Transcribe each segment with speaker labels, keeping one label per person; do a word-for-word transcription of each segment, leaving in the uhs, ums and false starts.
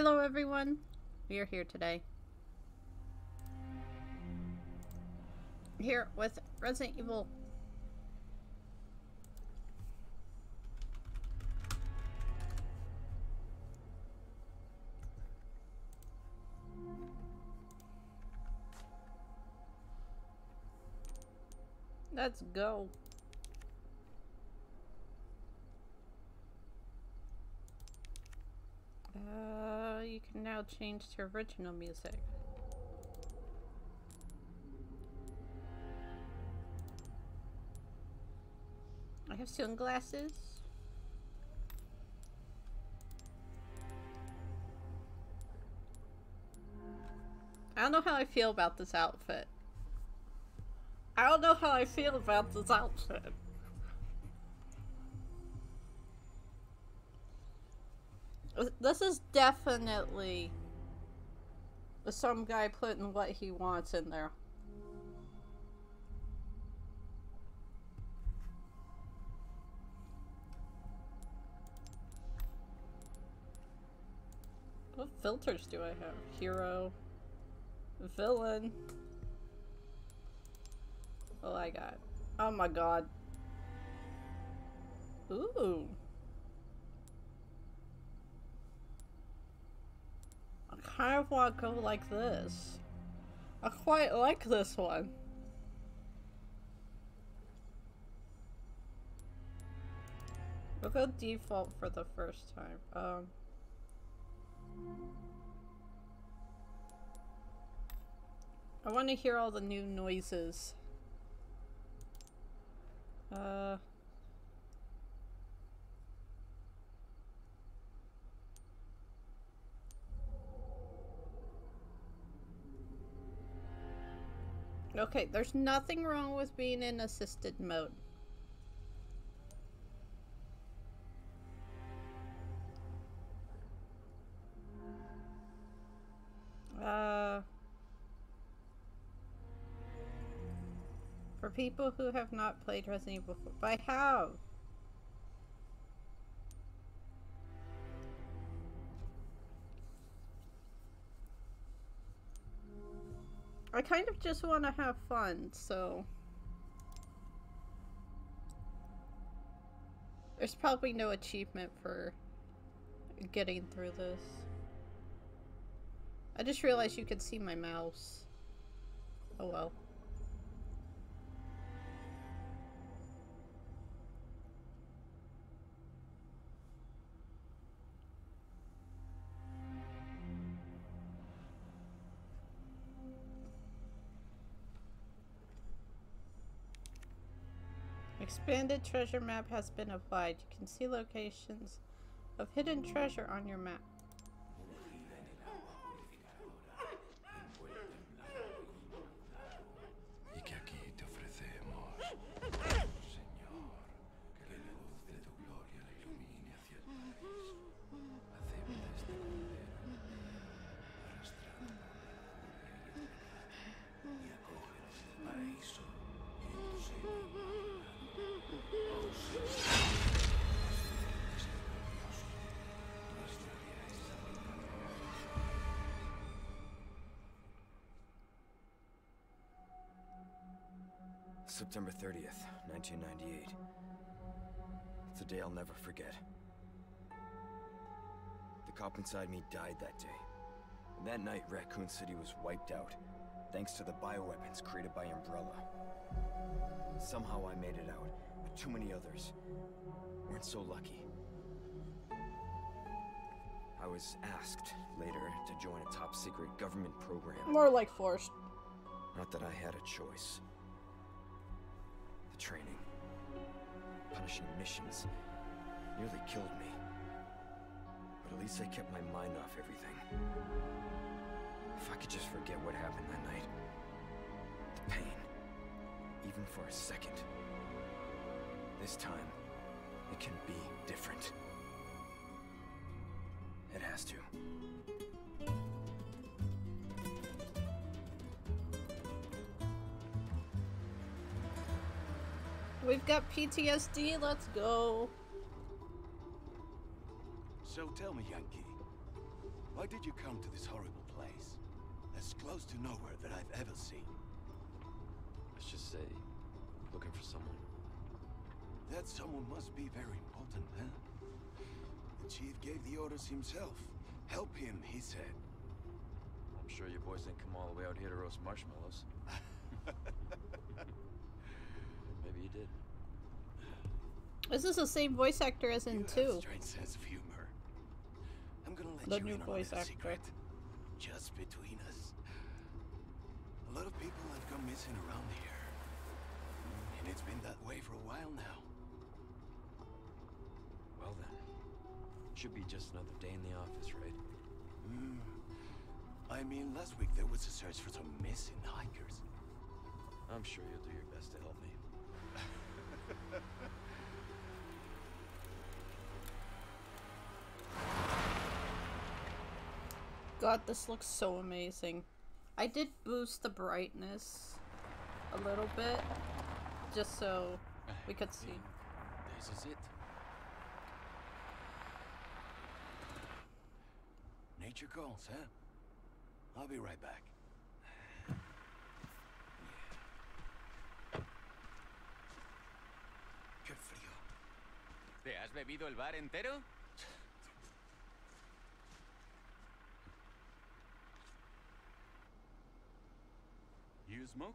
Speaker 1: Hello everyone, we are here today. Here with Resident Evil. Let's go. Uh, you can now change to original music. I have sunglasses. I don't know how I feel about this outfit. I don't know how I feel about this outfit. This is definitely some guy putting what he wants in there. What filters do I have? Hero, villain. Oh, I got. Oh my god. Ooh. I kind of want to go like this. I quite like this one. We'll go default for the first time. Um. I want to hear all the new noises. Uh. Okay, there's nothing wrong with being in assisted mode. Uh, for people who have not played Resident Evil before, but I have. I kind of just want to have fun, so there's probably no achievement for getting through this. I just realized you could see my mouse. Oh well. Expanded treasure map has been applied. You can see locations of hidden treasure on your map.
Speaker 2: September thirtieth, nineteen ninety-eight. It's a day I'll never forget. The cop inside me died that day. And that night, Raccoon City was wiped out, thanks to the bioweapons created by Umbrella. Somehow I made it out, but too many others weren't so lucky. I was asked later to join a top-secret government program.
Speaker 1: More like forced.
Speaker 2: Not that I had a choice. Training, punishing missions, nearly killed me. But at least I kept my mind off everything. If I could just forget what happened that night. The pain, even for a second. This time, it can be different. It has to.
Speaker 1: We've got P T S D, let's go.
Speaker 3: So tell me, Yankee, Why did you come to this horrible place? As close to nowhere that I've ever seen.
Speaker 2: Let's just say, looking for someone.
Speaker 3: That someone must be very important, huh? The chief gave the orders himself. Help him, he said.
Speaker 2: I'm sure you boys didn't come all the way out here to roast marshmallows. Maybe you did.
Speaker 1: This is the same voice actor as in
Speaker 3: You have
Speaker 1: two.
Speaker 3: a strange sense of humor. I'm gonna let
Speaker 1: The
Speaker 3: you
Speaker 1: new
Speaker 3: in on a
Speaker 1: voice
Speaker 3: little
Speaker 1: actor.
Speaker 3: secret. Just between us. A lot of people have gone missing around here. And it's been that way for a while now.
Speaker 2: Well then, should be just another day in the office, right?
Speaker 3: Hmm. I mean, last week there was a search for some missing hikers.
Speaker 2: I'm sure you'll do your best to help me.
Speaker 1: God, this looks so amazing. I did boost the brightness a little bit, just so we could see.
Speaker 2: This is it.
Speaker 3: Nature calls, huh? I'll be right back. Qué frío.
Speaker 4: ¿Te has bebido el bar entero? You smoke?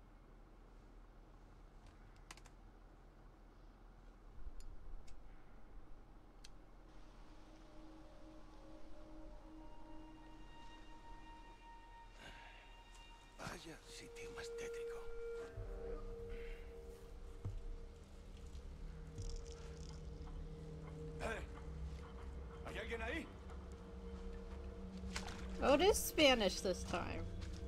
Speaker 3: Vaya sitio más tétrico. ¡Hey! ¿Hay alguien ahí?
Speaker 1: Oh, it is Spanish this time.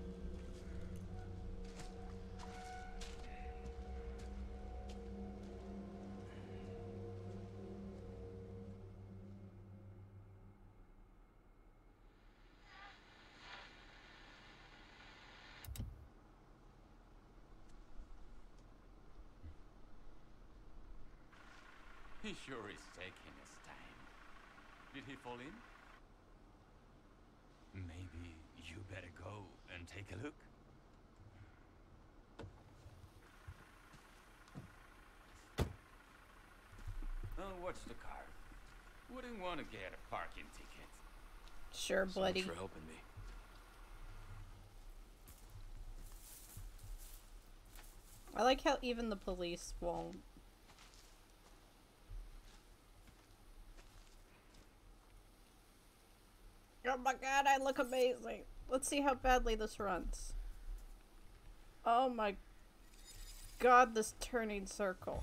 Speaker 4: He sure is taking his time. Did he fall in? Maybe you better go and take a look. Oh, watch the car. Wouldn't want to get a parking ticket.
Speaker 1: Sure,
Speaker 2: So much
Speaker 1: buddy.
Speaker 2: for helping me.
Speaker 1: I like how even the police won't. Oh my god, I look amazing. Let's see how badly this runs. Oh my god, this turning circle.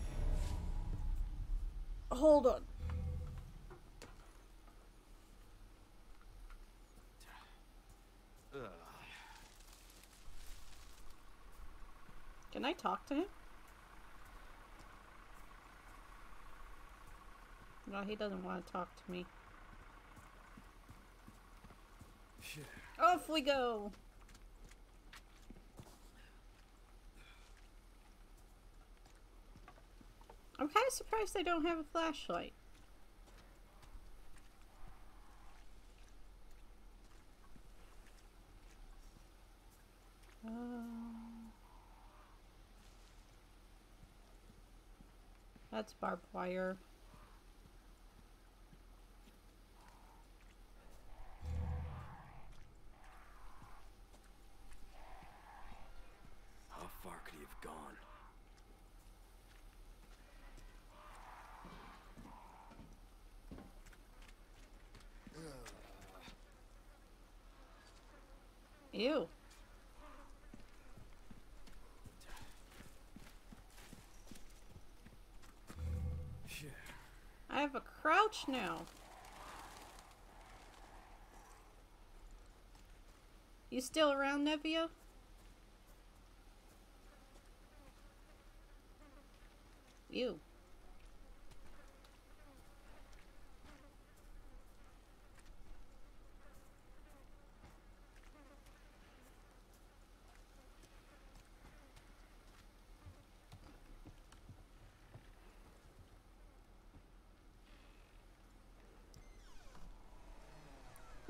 Speaker 1: Hold on. Can I talk to him? No, he doesn't want to talk to me. Off we go! I'm kind of surprised they don't have a flashlight. Uh... That's barbed wire.
Speaker 2: How far could he have gone?
Speaker 1: Ew. I have a crouch now. You still around, Nevio? Ew.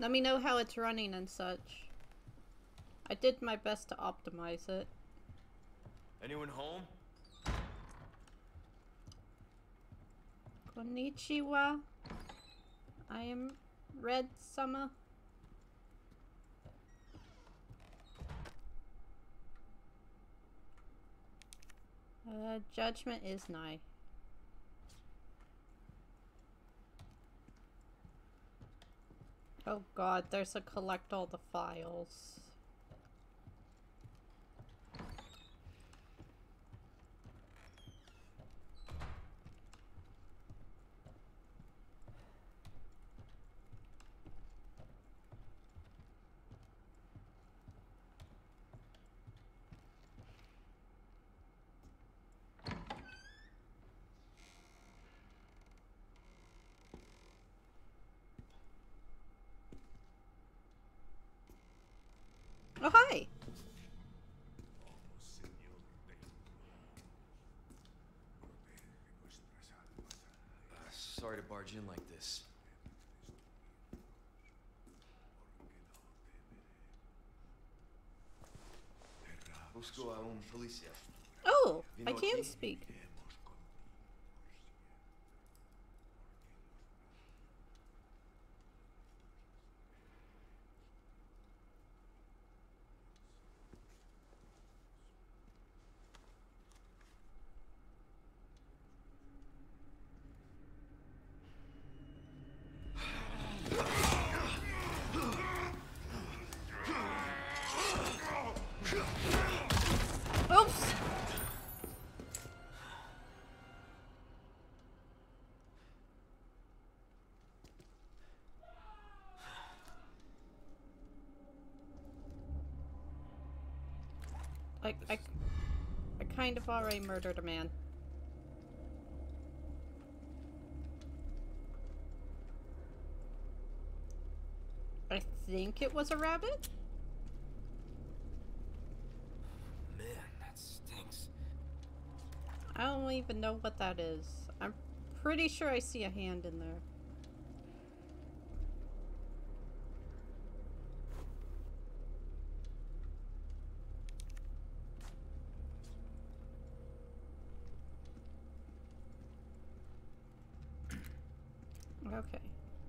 Speaker 1: Let me know how it's running and such. I did my best to optimize it.
Speaker 2: Anyone home?
Speaker 1: Konnichiwa. I am Red Summer. Uh, judgment is nigh. Oh god, there's a collect all the files. Oh, hi!
Speaker 2: Uh, sorry to barge in like this. Busco a un policía.
Speaker 1: Oh,
Speaker 2: Vino
Speaker 1: I can
Speaker 2: aquí.
Speaker 1: speak. Oops! I, I, I kind of already murdered a man. I think it was a rabbit?
Speaker 2: Man, that stinks.
Speaker 1: I don't even know what that is. I'm pretty sure I see a hand in there. Okay.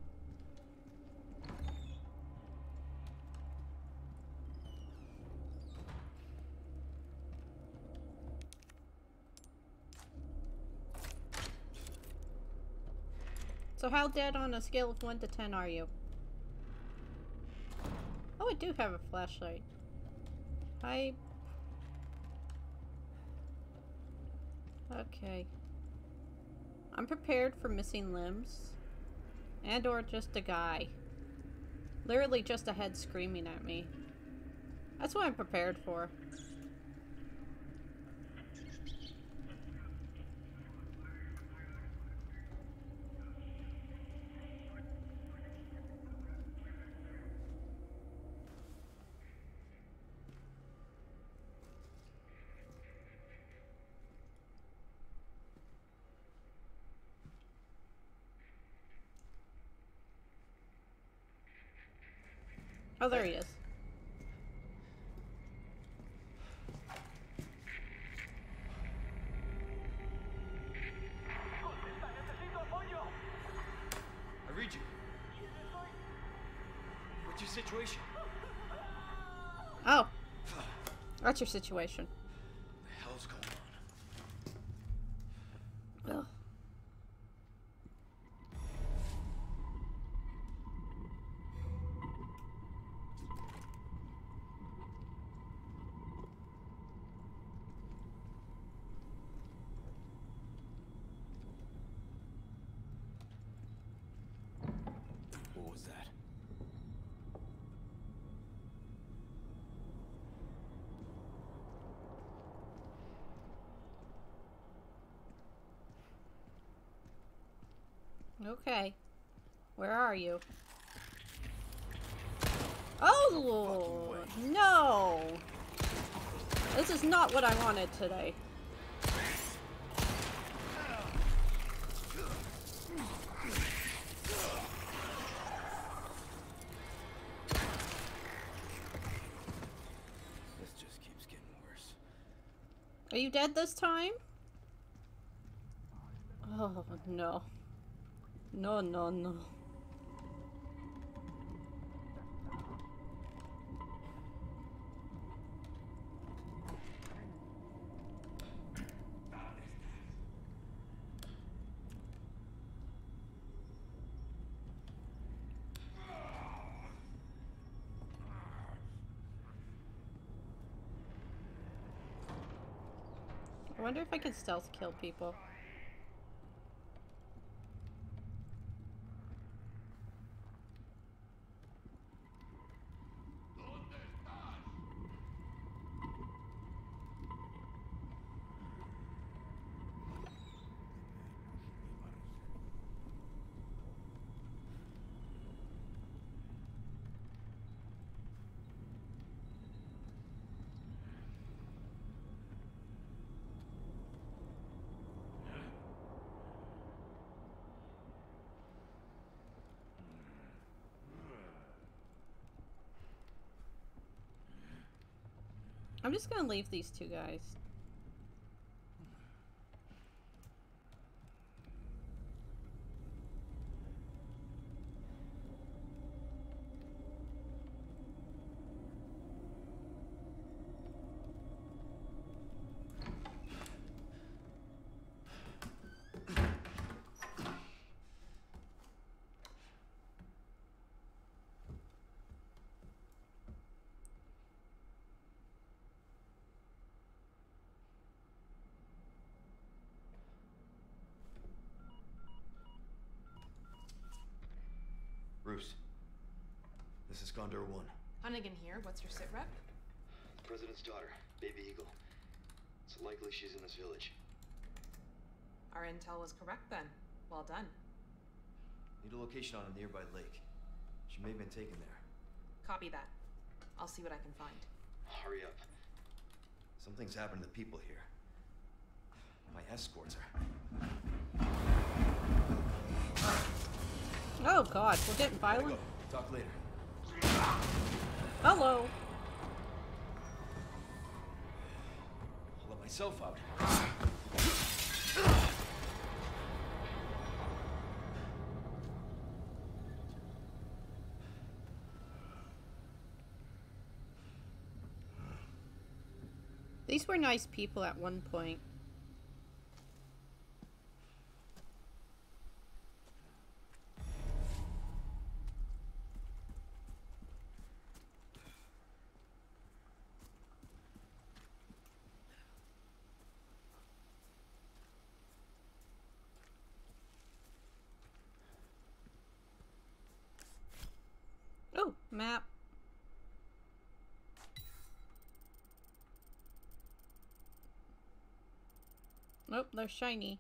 Speaker 1: So how dead on a scale of one to ten are you? Oh, I do have a flashlight. I... Okay. I'm prepared for missing limbs. And or just a guy. Literally just a head screaming at me. That's what I'm prepared for. Oh, there he is.
Speaker 2: I read you. What's your situation?
Speaker 1: Oh. That's your situation.
Speaker 2: What the hell's going on?
Speaker 1: Ugh.
Speaker 2: What was that?
Speaker 1: Okay. Where are you? Oh! No! This is not what I wanted today. Are you dead this time? Oh, no. No, no, no. I wonder if I can stealth kill people. I'm just gonna leave these two guys.
Speaker 2: Bruce, this is Condor One.
Speaker 5: Hunnigan here. What's your sit rep?
Speaker 2: The President's daughter, Baby Eagle. It's likely she's in this village.
Speaker 5: Our intel was correct then. Well done.
Speaker 2: Need a location on a nearby lake. She may have been taken there.
Speaker 5: Copy that. I'll see what I can find.
Speaker 2: Hurry up. Something's happened to the people here. My escorts are...
Speaker 1: Oh god, we're getting violent.
Speaker 2: Go. Talk later.
Speaker 1: Hello.
Speaker 2: I'll let myself out.
Speaker 1: These were nice people at one point. Oh, map. Nope, they're shiny.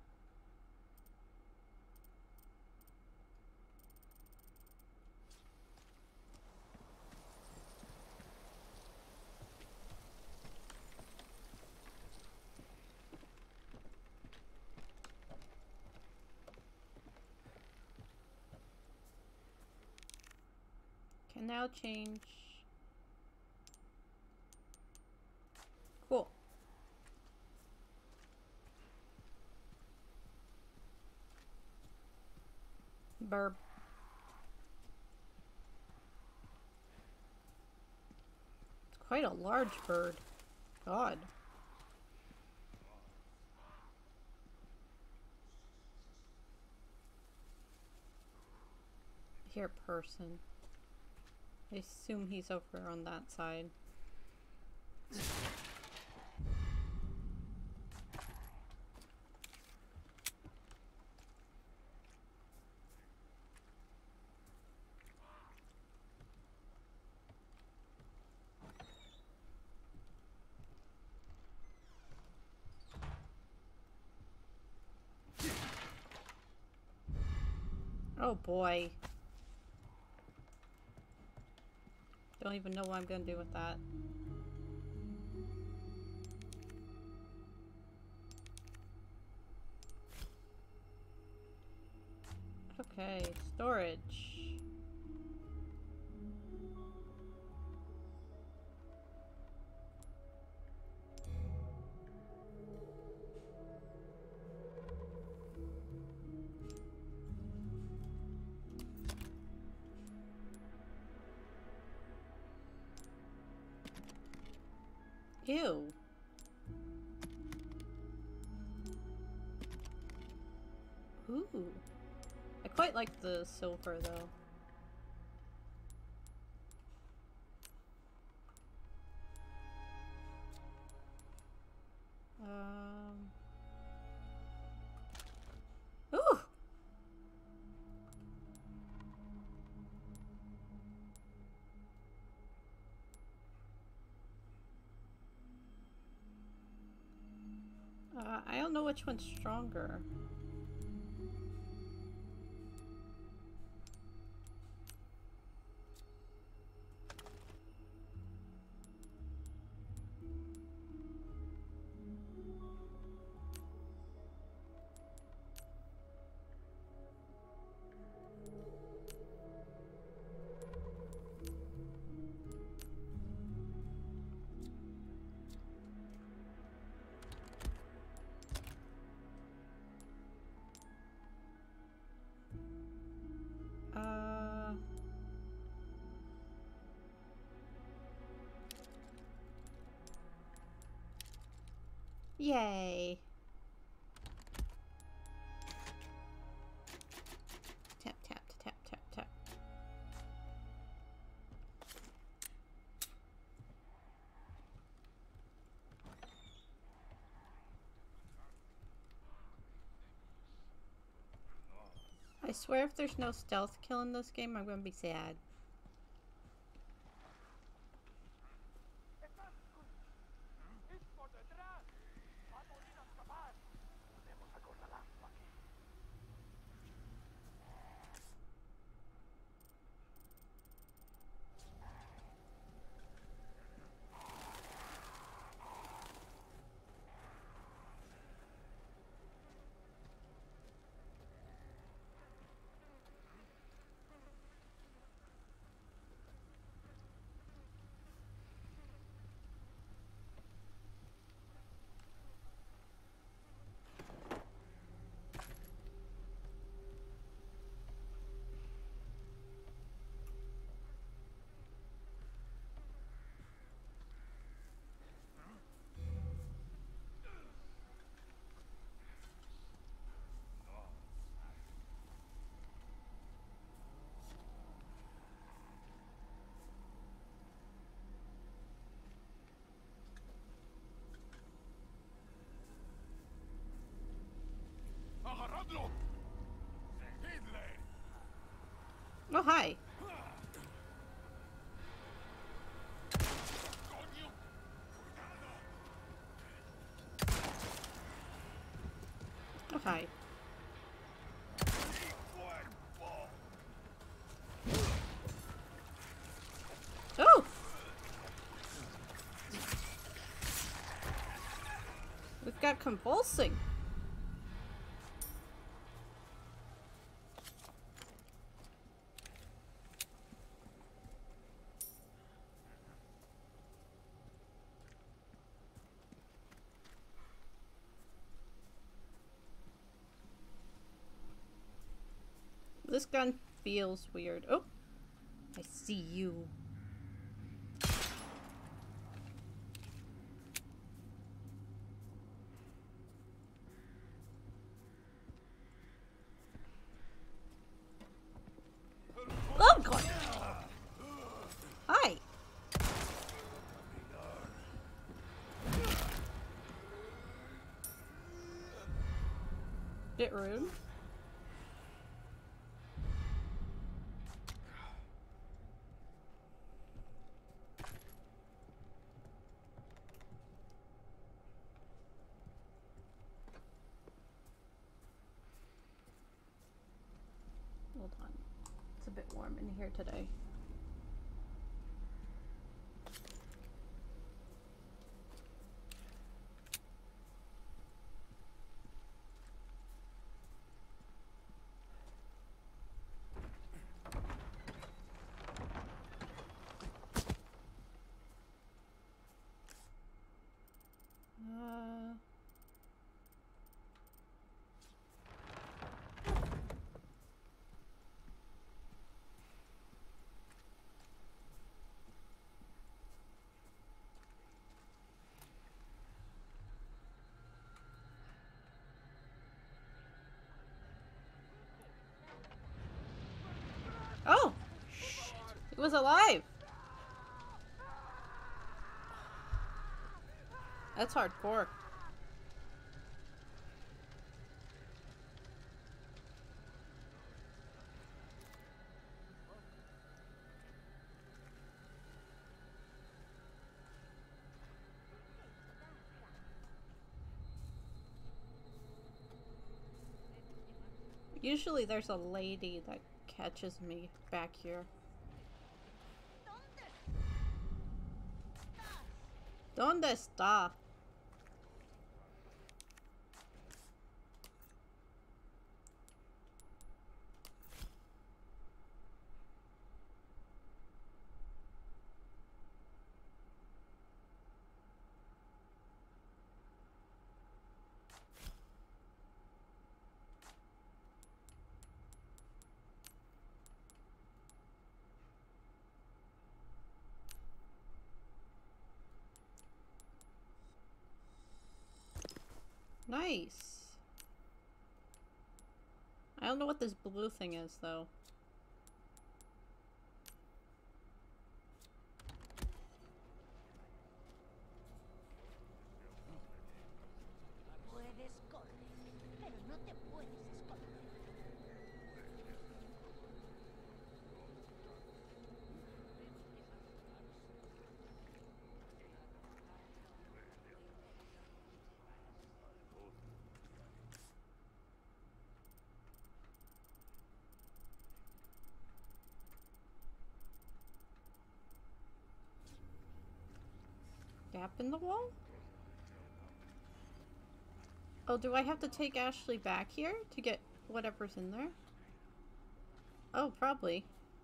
Speaker 1: Can now change. Cool. Burp. It's quite a large bird. God. Here, person. I assume he's over on that side. Oh boy. Don't even know what I'm gonna do with that. Okay, storage. Ew. Ooh. I quite like the silver though. Um. Ooh! Uh, I don't know which one's stronger. Uh... Yay! Tap, tap, tap, tap, tap. I swear if there's no stealth kill in this game, I'm gonna be sad. Oh, hi. Oh, hi. Oh! We've got convulsing. This gun feels weird. Oh! I see you. Oh god! Hi! Bit rude. Hold on. It's a bit warm in here today. Uh... He was alive! That's hardcore. Usually there's a lady that catches me back here. ¿Dónde está? Nice. I don't know what this blue thing is, though. Gap in the wall? Oh, do I have to take Ashley back here to get whatever's in there? Oh, probably.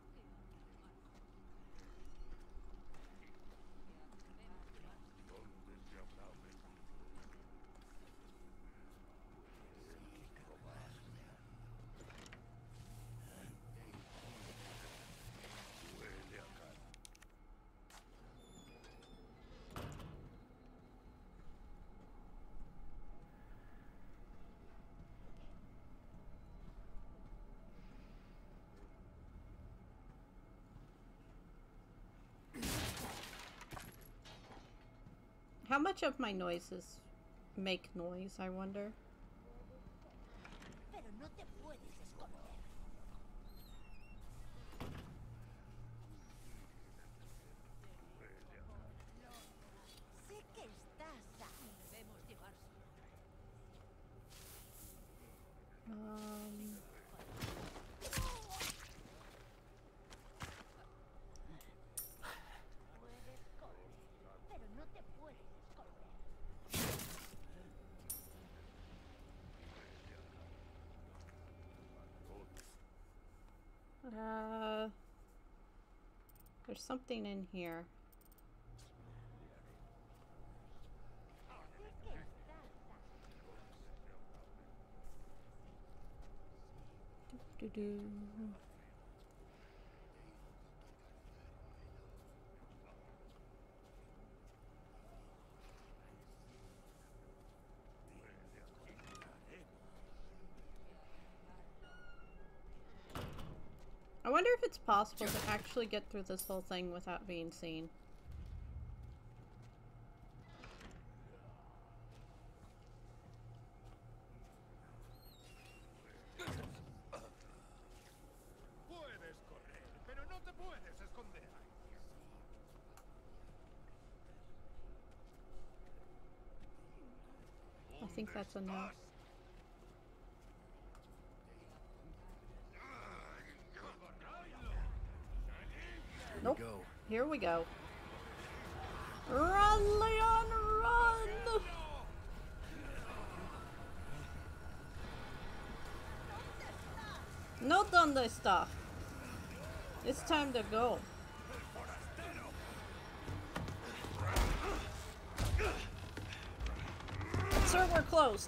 Speaker 1: How much of my noises make noise, I wonder? Um... Uh, there's something in here. Do do. I wonder if it's possible to actually get through this whole thing without being seen. I think that's enough. Nope.
Speaker 2: Go.
Speaker 1: Here we go. Run, Leon, run! No donde está. It's time to go. Sir, we're closed.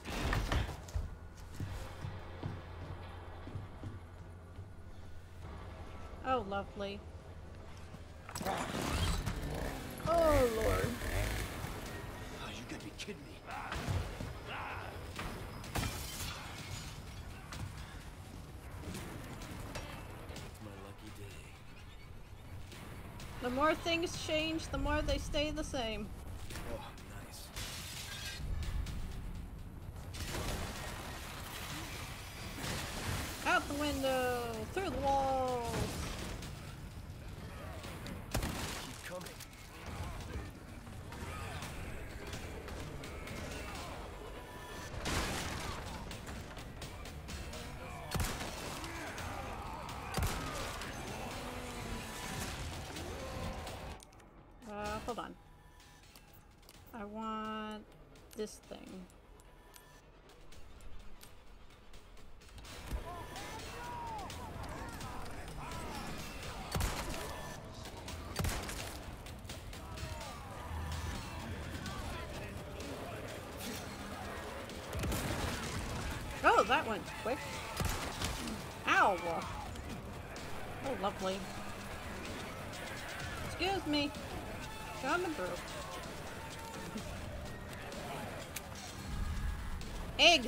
Speaker 1: Oh, lovely. Oh, Lord.
Speaker 2: Oh, you gotta be kidding me. It's my lucky day.
Speaker 1: The more things change, the more they stay the same.
Speaker 2: Oh, nice.
Speaker 1: Out the window! Through the walls!
Speaker 2: Keep coming.
Speaker 1: Uh, hold on. I want this thing. Oh, that went quick. Ow! Oh, lovely. Excuse me. Coming through. Egg!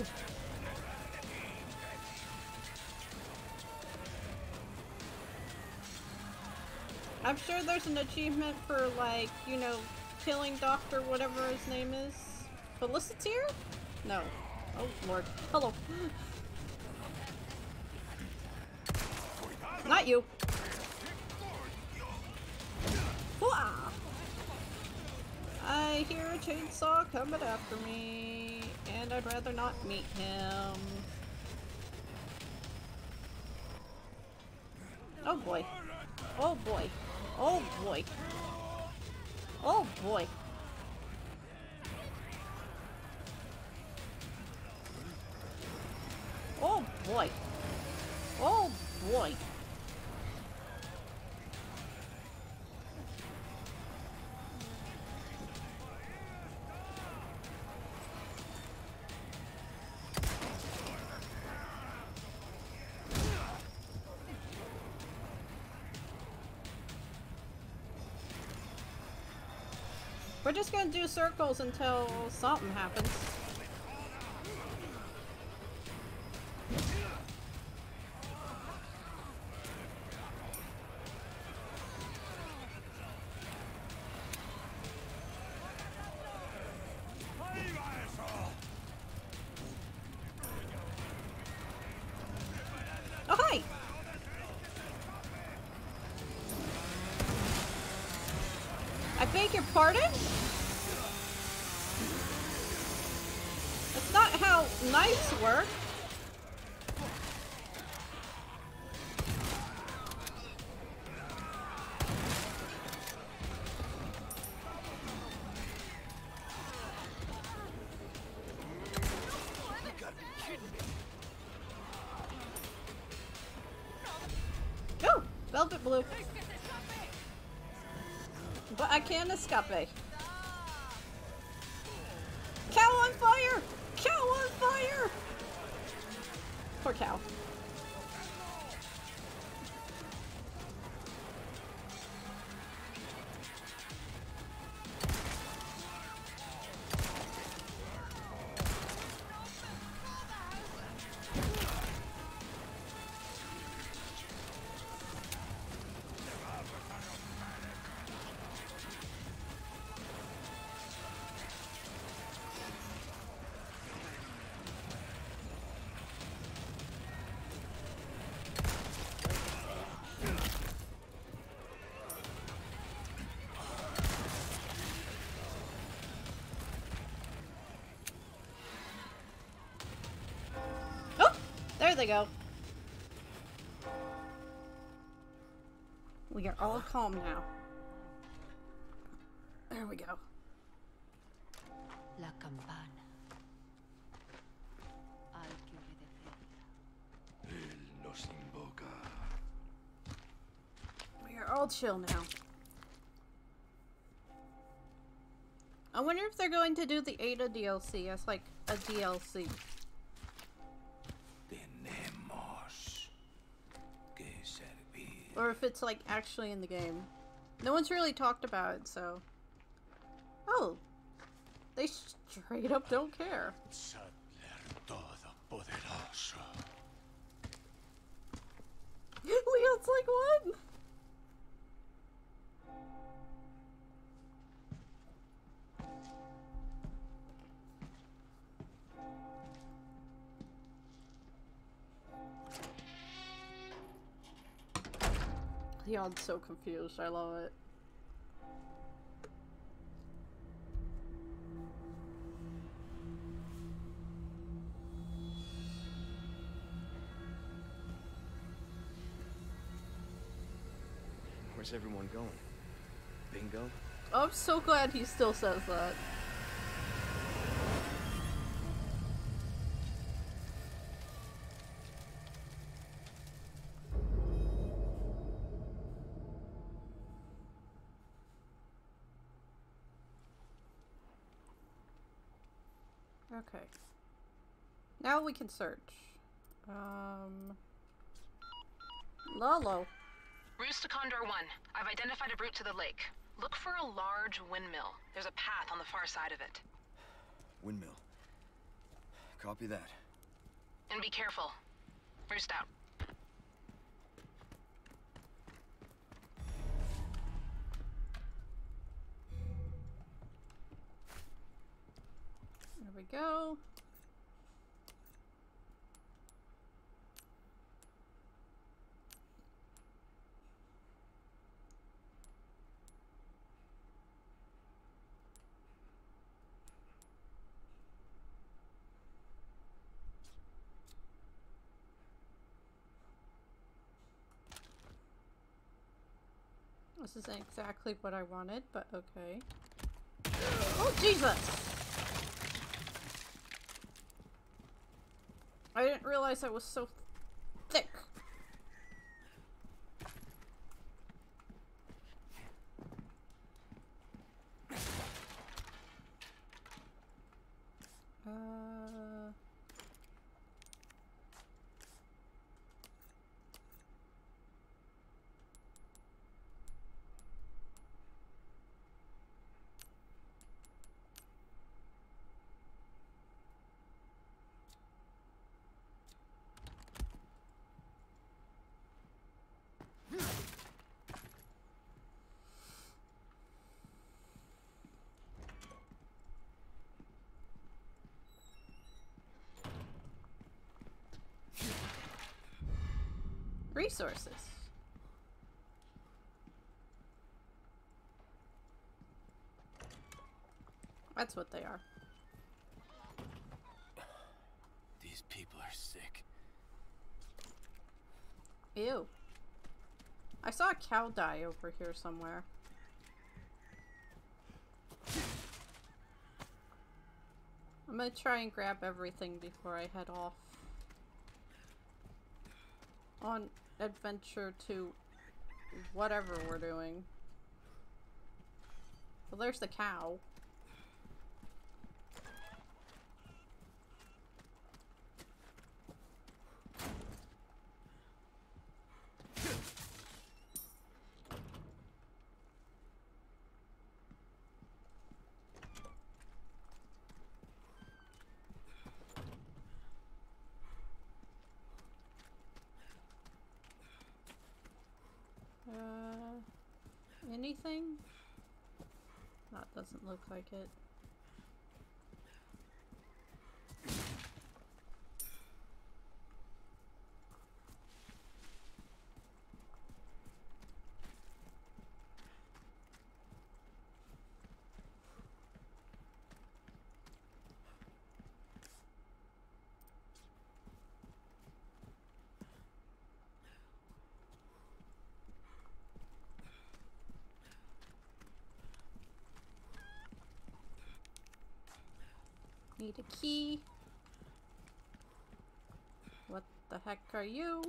Speaker 1: I'm sure there's an achievement for, like, you know, killing Doctor whatever his name is. Felicitier? No. Oh, Lord. Hello. Not you. Hooah! I hear a chainsaw coming after me, and I'd rather not meet him. Oh boy. Oh boy. Oh boy. Oh boy. Oh boy. Oh boy. We're just gonna do circles until something happens. Oh, hi! I beg your pardon? That's not how knives work. Oh, velvet blue. But I can't escape. Cow on fire! Cow on fire! Poor cow. There they go. We are all calm now. There we go.
Speaker 6: La campana. Hay que obedecerla.
Speaker 3: Él nos invoca.
Speaker 1: We are all chill now. I wonder if they're going to do the Ada D L C as like a D L C.
Speaker 3: Tenemos que servir.
Speaker 1: Or if it's like actually in the game. No one's really talked about it, so. Oh. They straight up don't care.
Speaker 3: Sattler Todopoderoso.
Speaker 1: Leon's like, what? Dion's so confused. I love it.
Speaker 2: Where's everyone going? Bingo?
Speaker 1: Oh, I'm so glad he still says that. Okay. Now we can search. Um... Lolo.
Speaker 5: Ruse to Condor one. I've identified a route to the lake. Look for a large windmill. There's a path on the far side of it.
Speaker 2: Windmill. Copy that.
Speaker 5: And be careful. Roost out.
Speaker 1: There we go. This isn't exactly what I wanted, but okay. Oh, Jesus! I didn't realize I was so thick. Uh... Resources. That's what they are.
Speaker 3: These people are sick.
Speaker 1: Ew. I saw a cow die over here somewhere. I'm gonna try and grab everything before I head off on adventure to whatever we're doing. Well, there's the cow. Uh, anything? That doesn't look like it. Need a key. What the heck are you?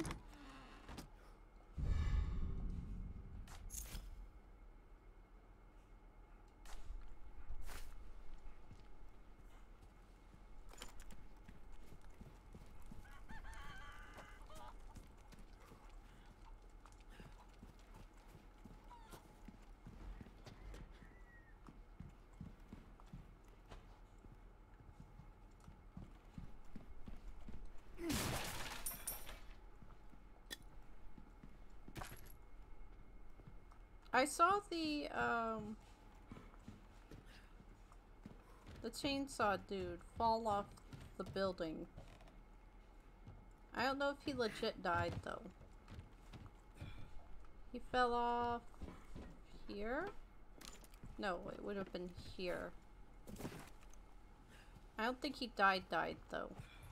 Speaker 1: I saw the, um, the chainsaw dude fall off the building. I don't know if he legit died, though. He fell off here? No, it would have been here. I don't think he died died though.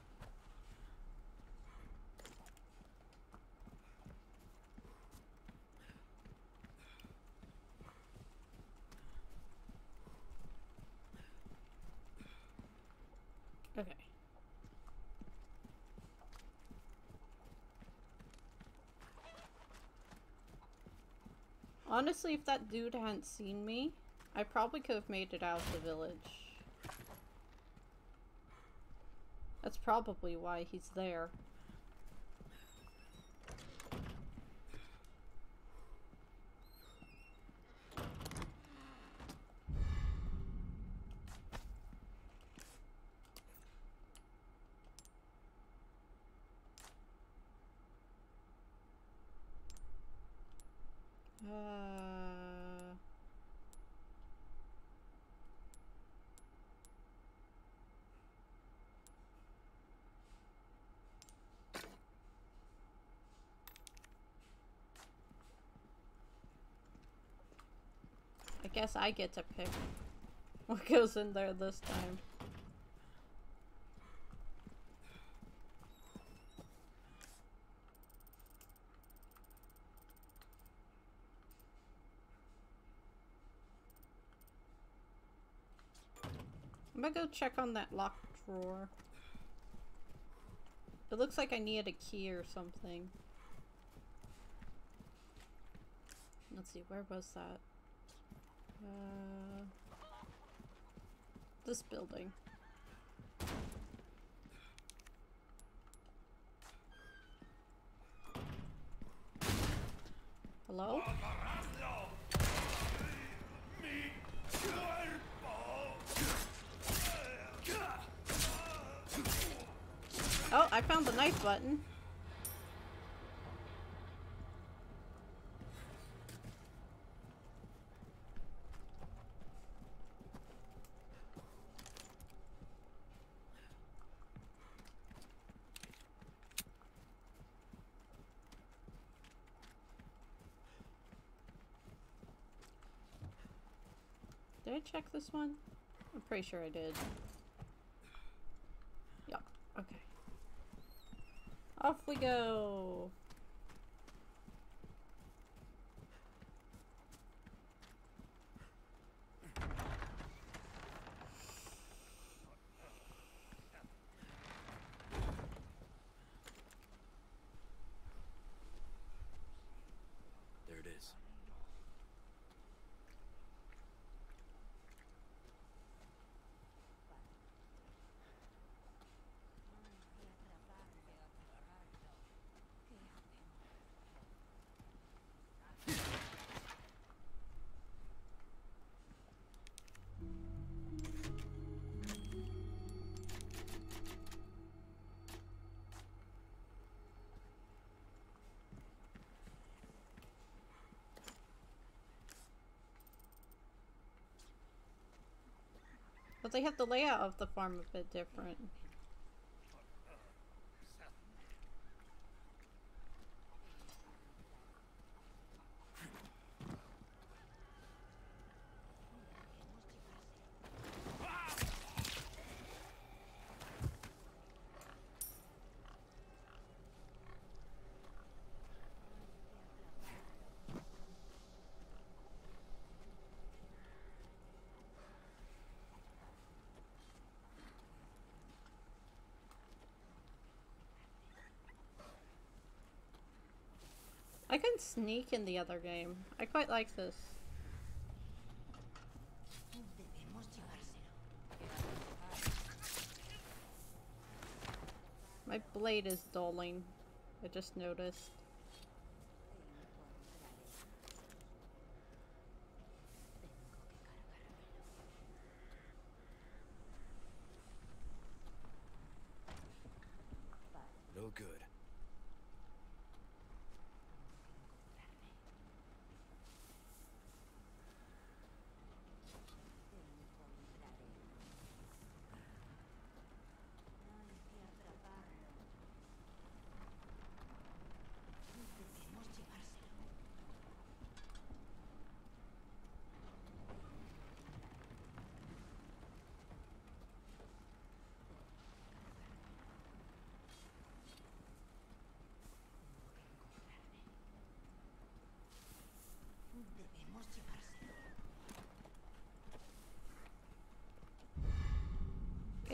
Speaker 1: Okay. Honestly, if that dude hadn't seen me, I probably could have made it out of the village. That's probably why he's there. Uh... I guess I get to pick what goes in there this time. I'm gonna go check on that locked drawer. It looks like I need a key or something. Let's see, where was that? Uh, this building. Hello? Oh, I found the knife button. Did I check this one? I'm pretty sure I did. Yep, okay. Off we go!
Speaker 2: There it is.
Speaker 1: But they have the layout of the farm a bit different. I can sneak in the other game. I quite like this. My blade is dulling. I just noticed.
Speaker 2: No good.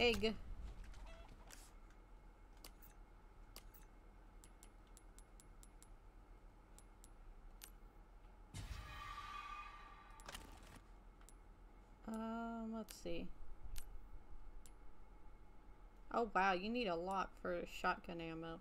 Speaker 1: egg. Um, let's see. Oh wow, you need a lot for shotgun ammo.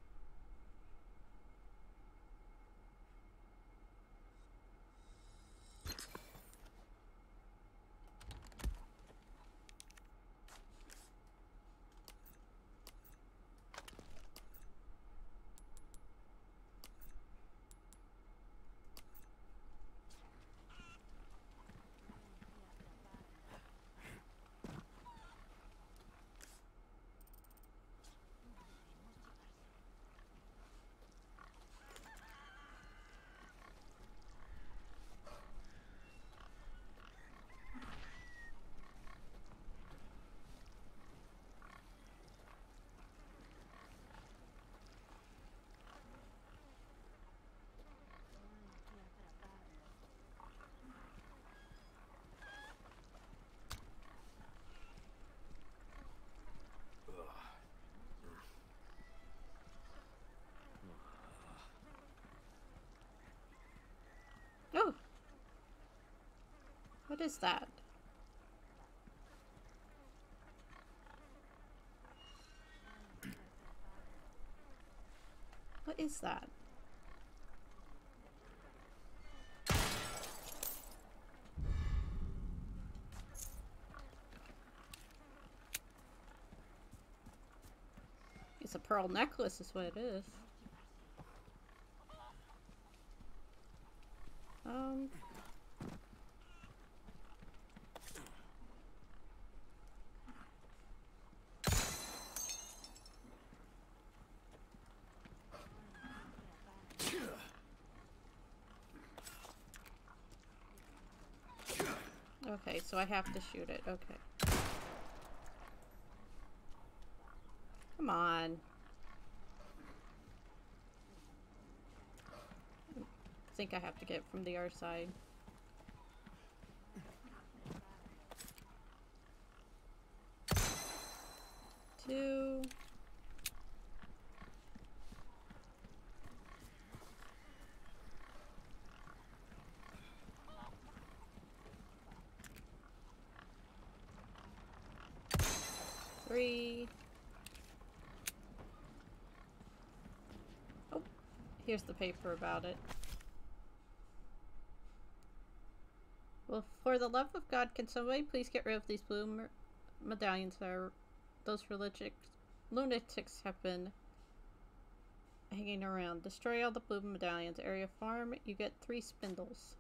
Speaker 1: Oh! What is that? What is that? It's a pearl necklace is what it is. Um... Okay, so I have to shoot it. Okay. Come on. I think I have to get from the other side. Two. Three. Oh, here's the paper about it. Well, for the love of God, can somebody please get rid of these blue medallions that are, those religious lunatics have been hanging around. Destroy all the blue medallions. Area farm, you get three spindles.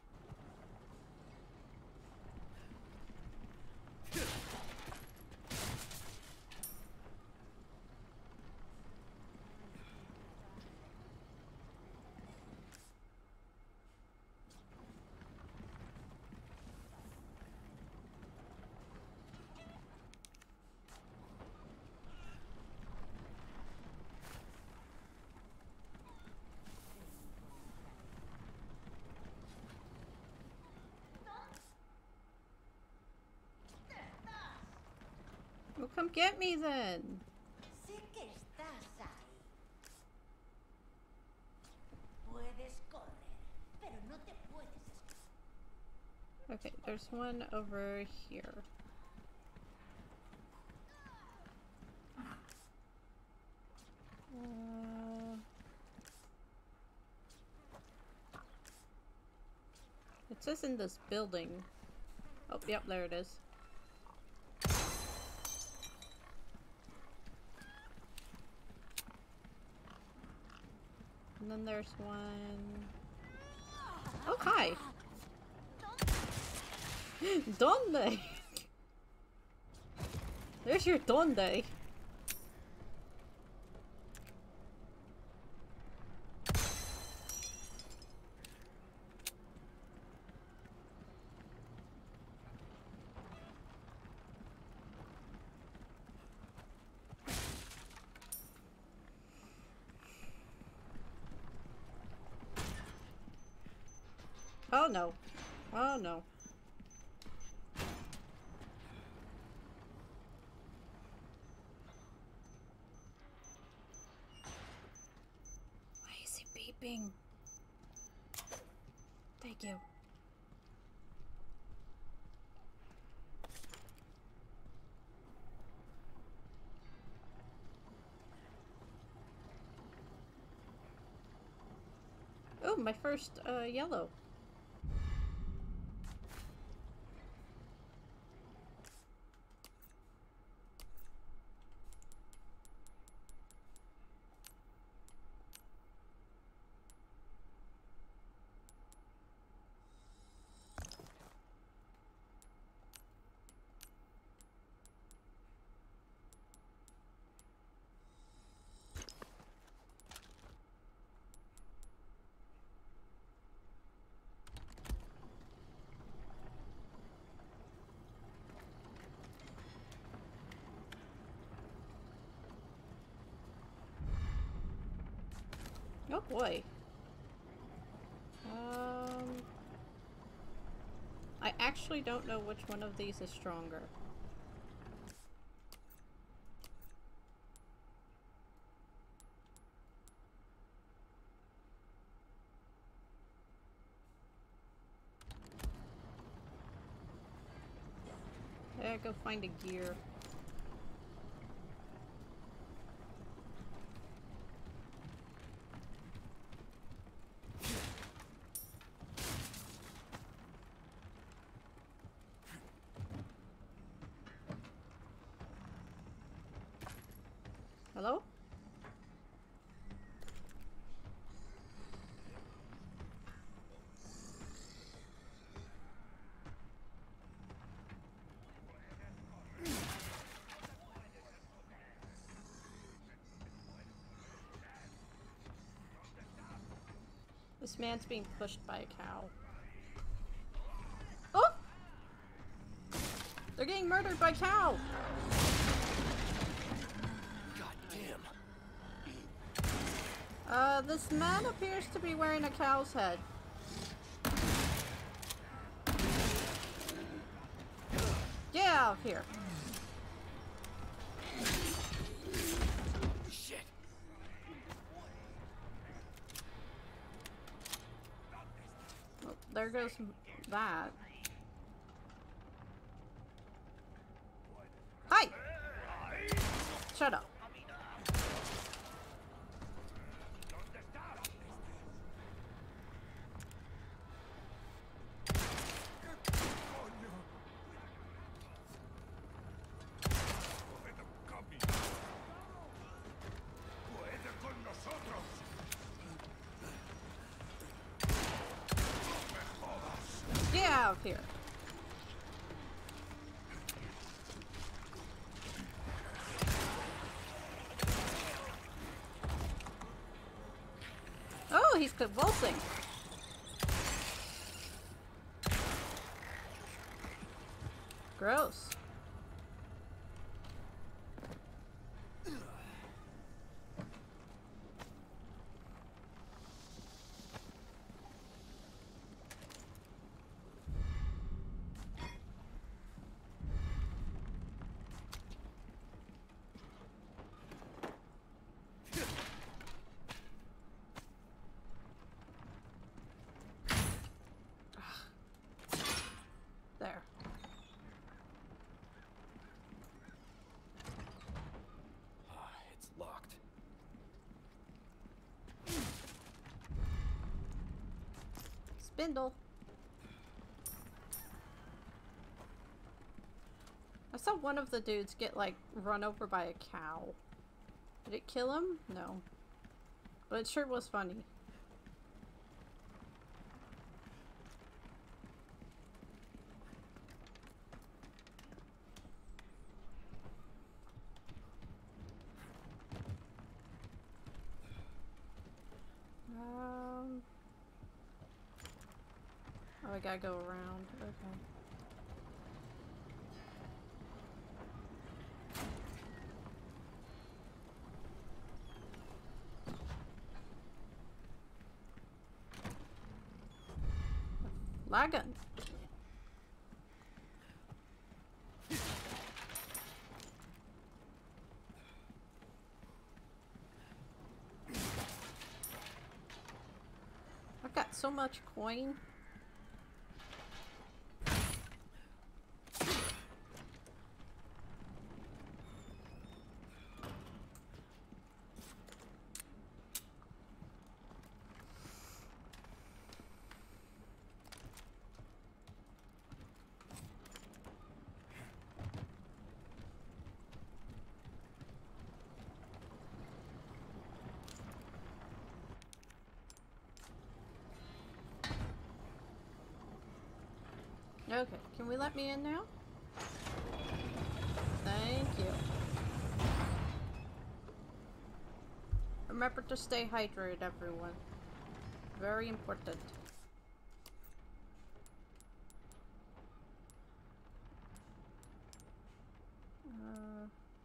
Speaker 1: Well, come get me then.
Speaker 6: Sé que estás ahí. Puedes correr, pero no te puedes escapar.
Speaker 1: Okay, there's one over here. Uh, it says in this building. Oh, yep, there it is. And then there's one... Oh, hi! Donde? There's your donde. Oh no. Oh no. Bing. Thank you. Oh, my first uh, yellow. Oh boy. Um, I actually don't know which one of these is stronger. I go find a gear. Hello? This man's being pushed by a cow. Oh! They're getting murdered by cow! Uh, this man appears to be wearing a cow's head. Get out of here.
Speaker 2: Shit.
Speaker 1: Well, there goes that. Hi! Shut up. Get out of here. Oh, he's convulsing. Gross. There.
Speaker 2: Ah, it's locked.
Speaker 1: Spindle. I saw one of the dudes get, like, run over by a cow. Did it kill him? No. But it sure was funny. Um... Oh, I gotta go around. Okay. Lagging. so much coin. Okay, can we let me in now? Thank you. Remember to stay hydrated, everyone. Very important. Uh...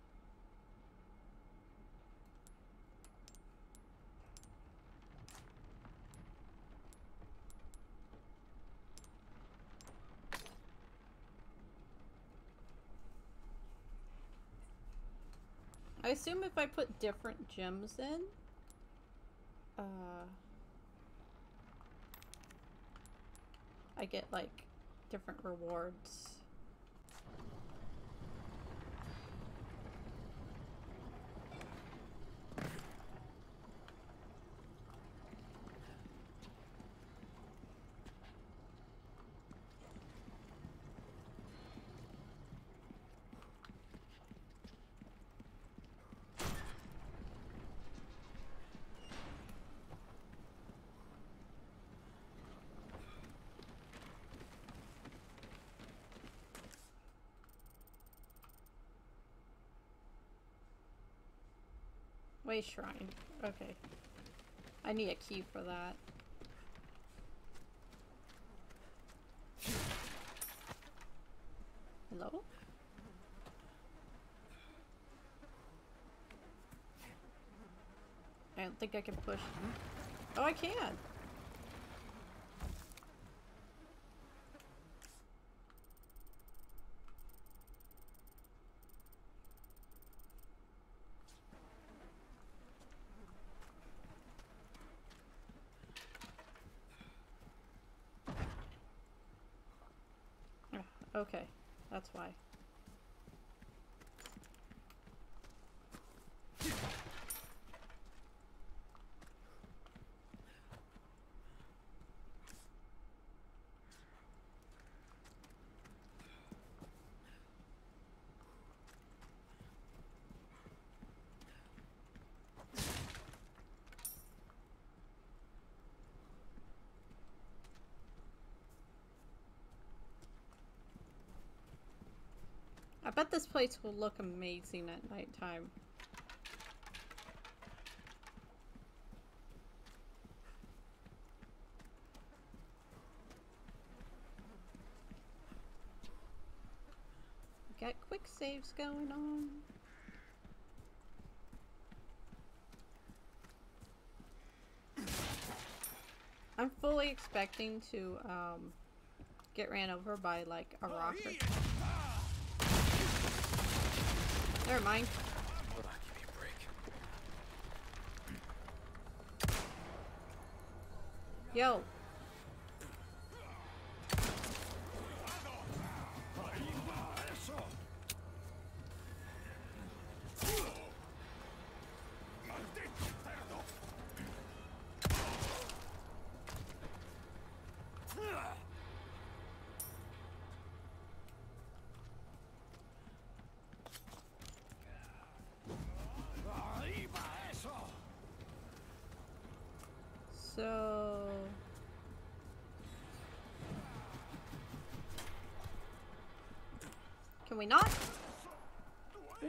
Speaker 1: I assume if I put different gems in, uh, I get like different rewards. Way shrine. Okay. I need a key for that. Hello? I don't think I can push. Oh, I can! Okay, that's why. I bet this place will look amazing at nighttime. Got quick saves going on. I'm fully expecting to um, get ran over by like a rocket. Never mind.
Speaker 2: Hold on, give me a break.
Speaker 1: Yo. So... Can we not? Whee!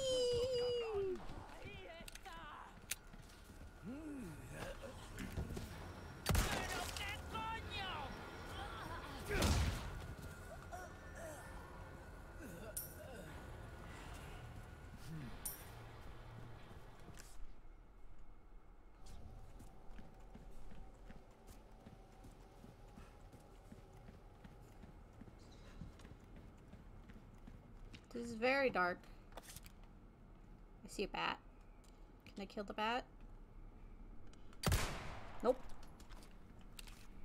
Speaker 1: This is very dark. I see a bat. Can I kill the bat? Nope.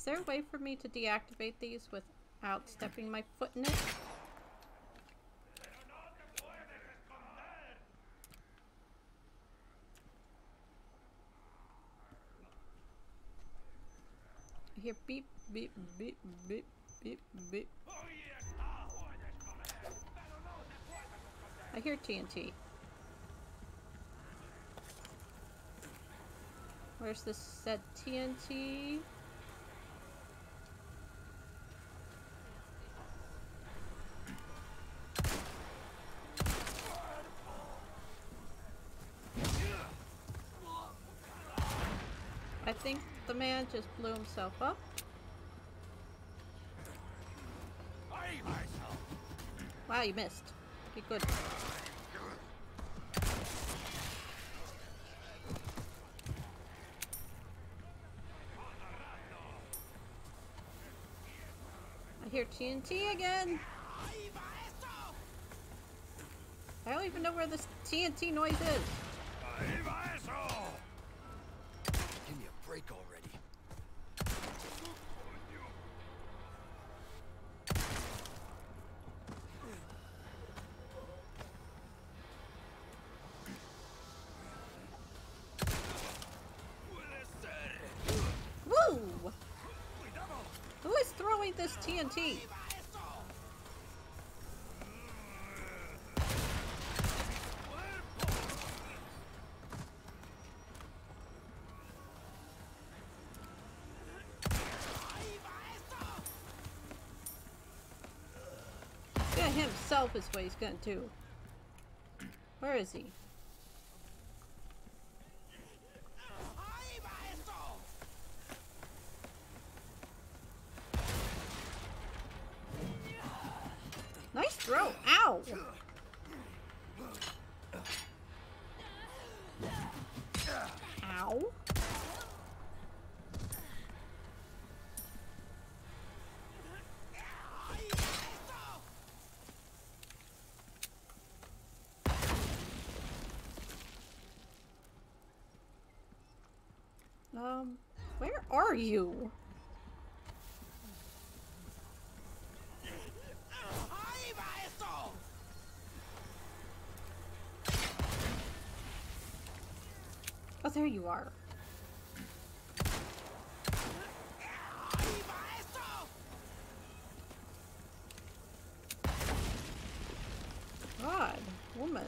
Speaker 1: Is there a way for me to deactivate these without stepping my foot in it? I hear beep, beep, beep, beep, beep, beep. I hear T N T. Where's this said T N T? I think the man just blew himself up. Wow, you missed. Be good. I hear T N T again. I don't even know where this T N T noise is.
Speaker 2: Give me a break already.
Speaker 1: Woo! Who is throwing this T N T? Yeah, himself is what he's gonna do. Where is he? Nice throw! Ow! Ow! Um, where are you? Oh, there you are. God, woman.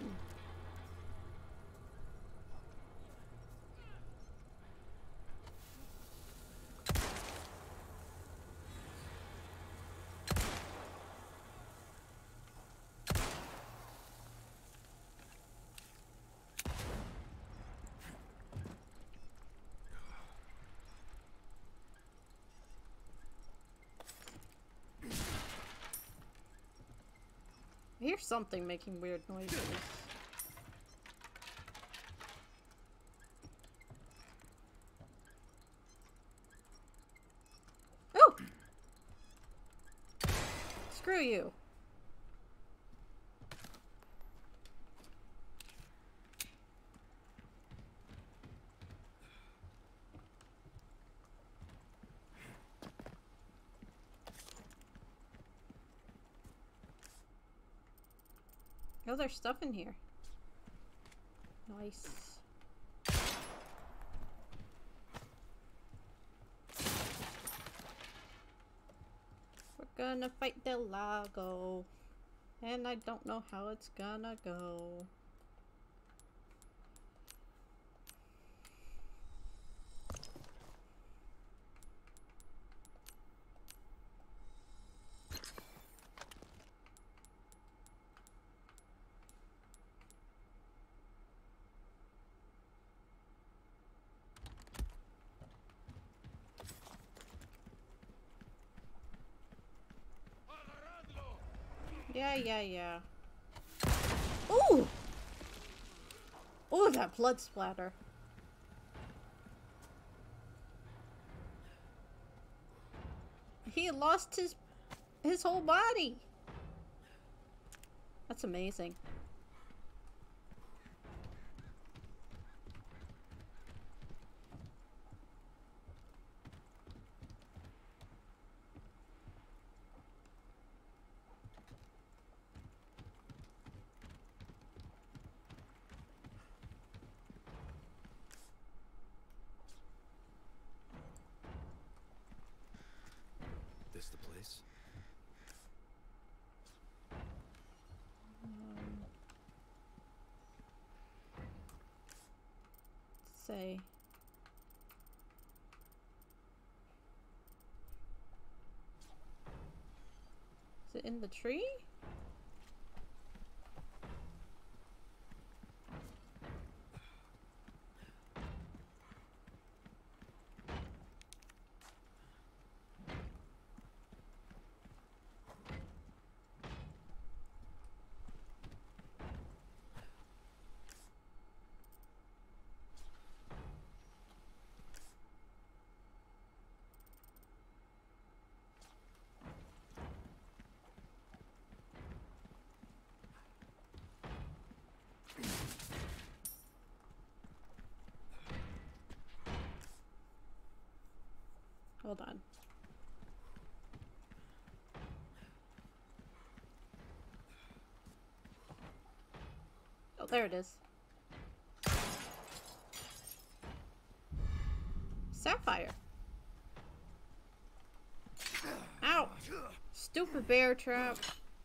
Speaker 1: I hear something making weird noises. Oh! Screw you. Oh, there's stuff in here. Nice. We're gonna fight Del Lago. And I don't know how it's gonna go. Yeah, yeah, yeah. Ooh! Ooh, that blood splatter. He lost his his whole body. That's amazing.
Speaker 2: place?
Speaker 1: Um, say. Is it in the tree? Hold on. Oh, there it is. Sapphire. Ow! Stupid bear trap.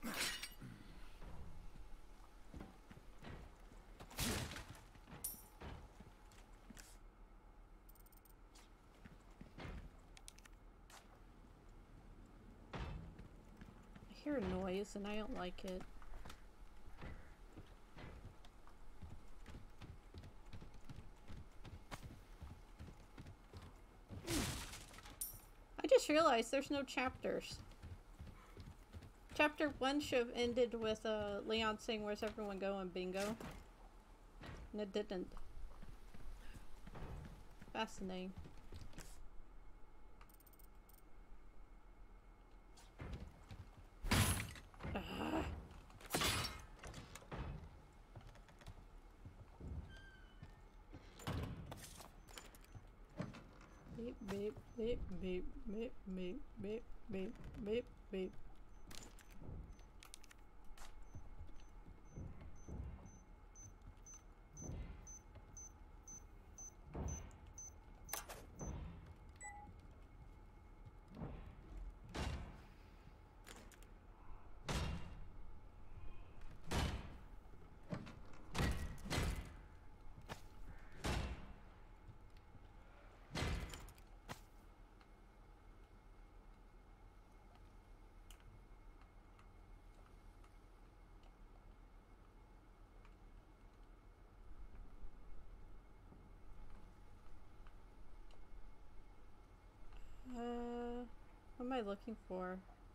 Speaker 1: I hear a noise and I don't like it. I just realized there's no chapters. Chapter one should have ended with uh, Leon saying, "Where's everyone going, bingo?" And it didn't. Fascinating. Ah. Beep, beep, beep, beep, beep, beep, beep, beep, beep, beep. Uh, what am I looking for?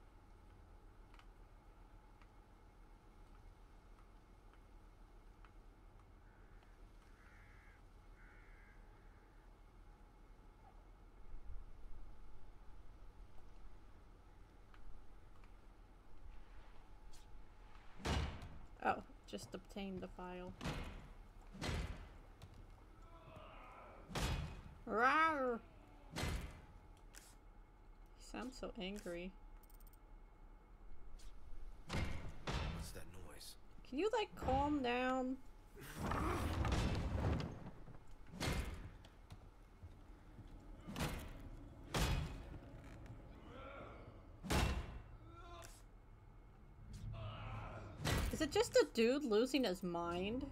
Speaker 1: Oh, just obtained the file. Rawr! He sounds so angry.
Speaker 2: What's that noise?
Speaker 1: Can you, like, calm down? Is it just a dude losing his mind?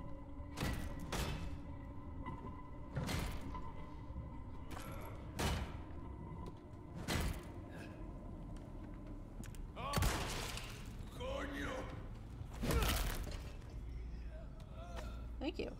Speaker 1: Thank you.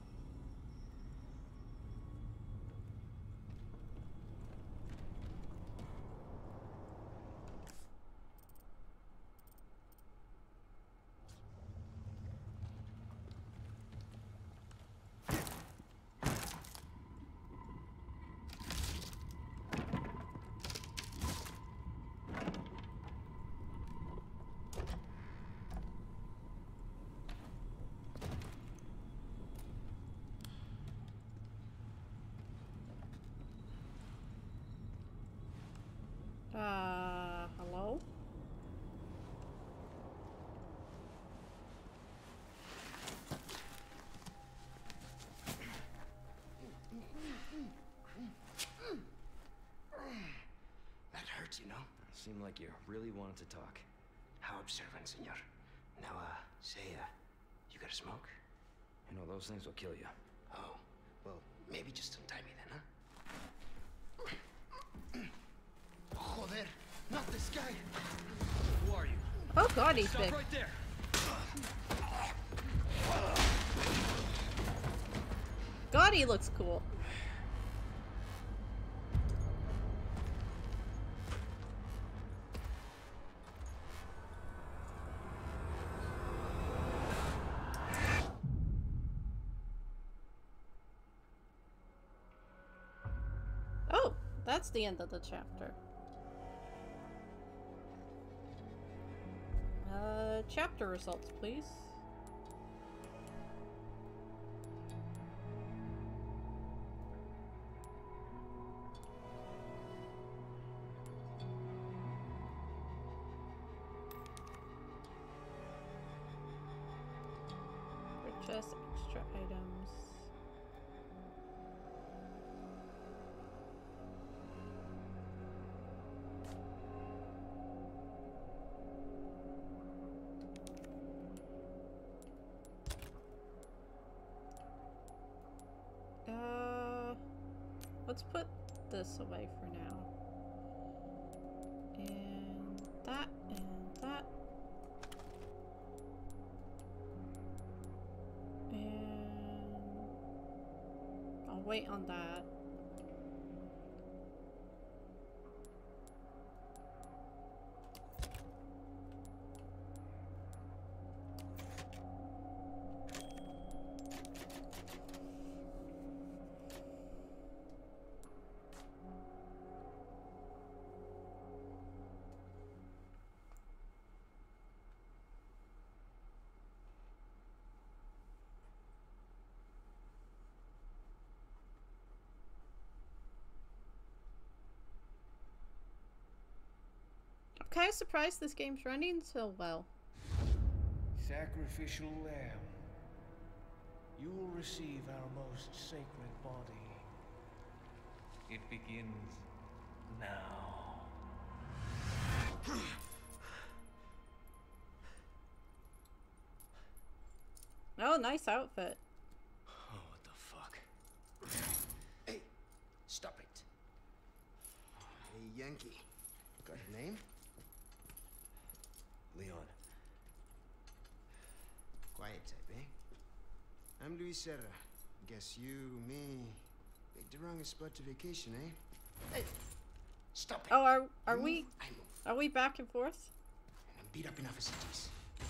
Speaker 2: seemed like you really wanted to talk.
Speaker 7: How observant, senor. Now, uh, say, uh, you got a smoke?
Speaker 2: You know, those things will kill you.
Speaker 7: Oh, well, maybe just untie me then, huh? Joder, not this guy!
Speaker 2: Who are you?
Speaker 1: Oh god, he's
Speaker 2: Stop
Speaker 1: big.
Speaker 2: right there!
Speaker 1: God, he looks cool. Oh, that's the end of the chapter. Uh, chapter results, please. Purchase extra items. Uh, let's put this away for now. And that, and that. And I'll wait on that. I'm kind of surprised this game's running so well.
Speaker 8: Sacrificial lamb, you will receive our most sacred body. It begins now.
Speaker 1: Oh, nice outfit.
Speaker 2: Oh, what the fuck?
Speaker 7: Hey, stop it. Hey, Yankee. Got a name?
Speaker 2: Leon.
Speaker 7: Quiet type, eh? I'm Luis Serra. Guess you, me, picked the wrongest spot to vacation, eh? Hey, stop it.
Speaker 1: Oh, are are
Speaker 7: Move,
Speaker 1: we
Speaker 7: I move.
Speaker 1: are we back and forth?
Speaker 7: And I'm beat up enough as it is.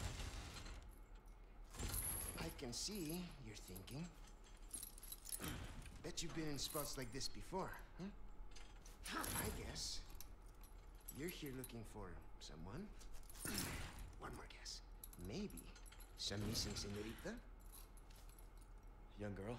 Speaker 7: I can see you're thinking. Bet you've been in spots like this before, huh? I guess you're here looking for someone. One more guess. Maybe some missing señorita?
Speaker 2: Young girl?